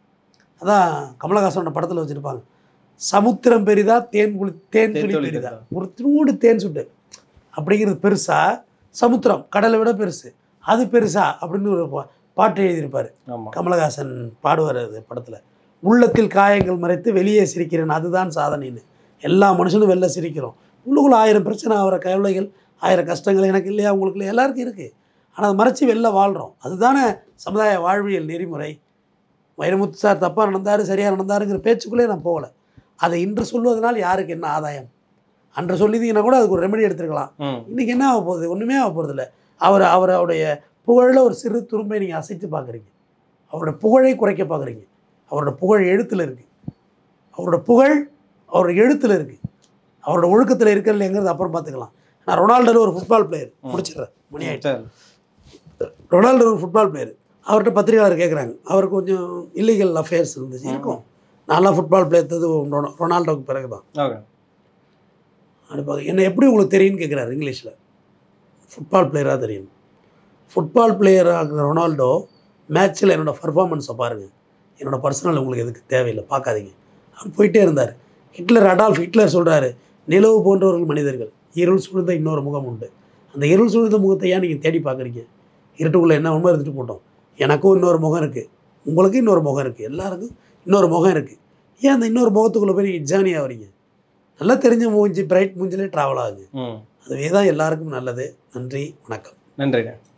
அதான் கமலஹாசனோட படத்தில் வச்சுருப்பாங்க, சமுத்திரம் பெரிதா தேன் குளி தேன் துளி பெரிதா. ஒரு திருவோடு தேன் சுட்டு அப்படிங்கிறது பெருசா, சமுத்திரம் கடலை விட பெருசு அது பெருசா அப்படின்னு ஒரு பாட்டு எழுதியிருப்பார் கமலஹாசன். பாடுவார் அது படத்தில். உள்ளத்தில் காயங்கள் மறைத்து வெளியே சிரிக்கிறேன், அதுதான் சாதனைன்னு. எல்லா மனுஷனும் வெளில சிரிக்கிறோம், உள்ளுக்குள்ள ஆயிரம் பிரச்சனை, ஆகிற கவலைகள், ஆயிரம் கஷ்டங்கள் எனக்கு இல்லையா உங்களுக்கு இல்லை, எல்லாருக்கும் இருக்குது. ஆனால் அதை மறைச்சி வெளில வாழ்கிறோம். அதுதானே சமுதாய வாழ்வியல் நெறிமுறை. வைரமுத்து சார் தப்பாக நடந்தார் சரியாக நடந்தாருங்கிற பேச்சுக்குள்ளே நான் போகலை. அதை இன்று சொல்வதனால் யாருக்கு என்ன ஆதாயம்? அன்று சொல்லியிருந்தீங்கன்னா கூட அதுக்கு ஒரு ரெமெடி எடுத்துருக்கலாம். இன்றைக்கி என்ன ஆக போகுது? ஒன்றுமே ஆக போகிறதில்ல. அவர் அவருடைய புகழில் ஒரு சிறு துரும்பை நீங்கள் அசைத்து பார்க்குறீங்க. அவரோட புகழை குறைக்க பார்க்குறீங்க. அவரோட புகழ் எழுத்தில் இருக்குது. அவரோட புகழ் அவரோட எழுத்தில் இருக்குது. அவரோட ஒழுக்கத்தில் இருக்கிறதுங்கிறது அப்புறம் பார்த்துக்கலாம். நான் ரொனால்டோ ஒரு ஃபுட்பால் பிளேயர் முடிச்சிடுறேன், மணி ஆகிட்டு. ரொனால்டோ ஒரு ஃபுட்பால் பிளேயர். அவர்கிட்ட பத்திரிகையாளர் கேட்குறாங்க, அவருக்கு கொஞ்சம் இல்லீகல் அஃபேர்ஸ் இருந்துச்சு, இருக்கும். நல்லா ஃபுட்பால் பிளேயர் தது ரொனால்டோவுக்கு பிறகு தான். அப்படி பார்க்க என்ன எப்படி உங்களுக்கு தெரியும்னு கேட்குறாரு இங்கிலீஷில். ஃபுட்பால் பிளேயராக தெரியும். ஃபுட்பால் பிளேயராக ரொனால்டோ மேட்ச்சில் என்னோடய பர்ஃபார்மன்ஸை பாருங்கள், என்னோடய பர்சனல் உங்களுக்கு எதுக்கு தேவையில்லை, பார்க்காதீங்க. அவர் போயிட்டே இருந்தார். ஹிட்லர், அடால்ஃப் ஹிட்லர் சொல்கிறாரு, நிலவு போன்றவர்கள் மனிதர்கள், இருள் சூழ்ந்த இன்னொரு முகம் உண்டு. அந்த இருள் சூழ்ந்த முகத்தை ஏன் நீங்கள் தேடி பார்க்குறீங்க? இருட்டுக்குள்ளே என்ன உண்மை இருந்துட்டு போட்டோம். எனக்கும் இன்னொரு முகம் இருக்குது, உங்களுக்கும் இன்னொரு முகம் இருக்குது, எல்லாருக்கும் இன்னொரு முகம் இருக்குது. ஏன் அந்த இன்னொரு முகத்துக்குள்ளே போய் நீங்கள் ஜேர்னி ஆகிறீங்க? நல்லா தெரிஞ்ச மூஞ்சி, பிரைட் மூஞ்சிலே ட்ராவல் ஆகுது. அதுவே தான் எல்லாருக்கும் நல்லது. நன்றி, வணக்கம். நன்றிண்ணே.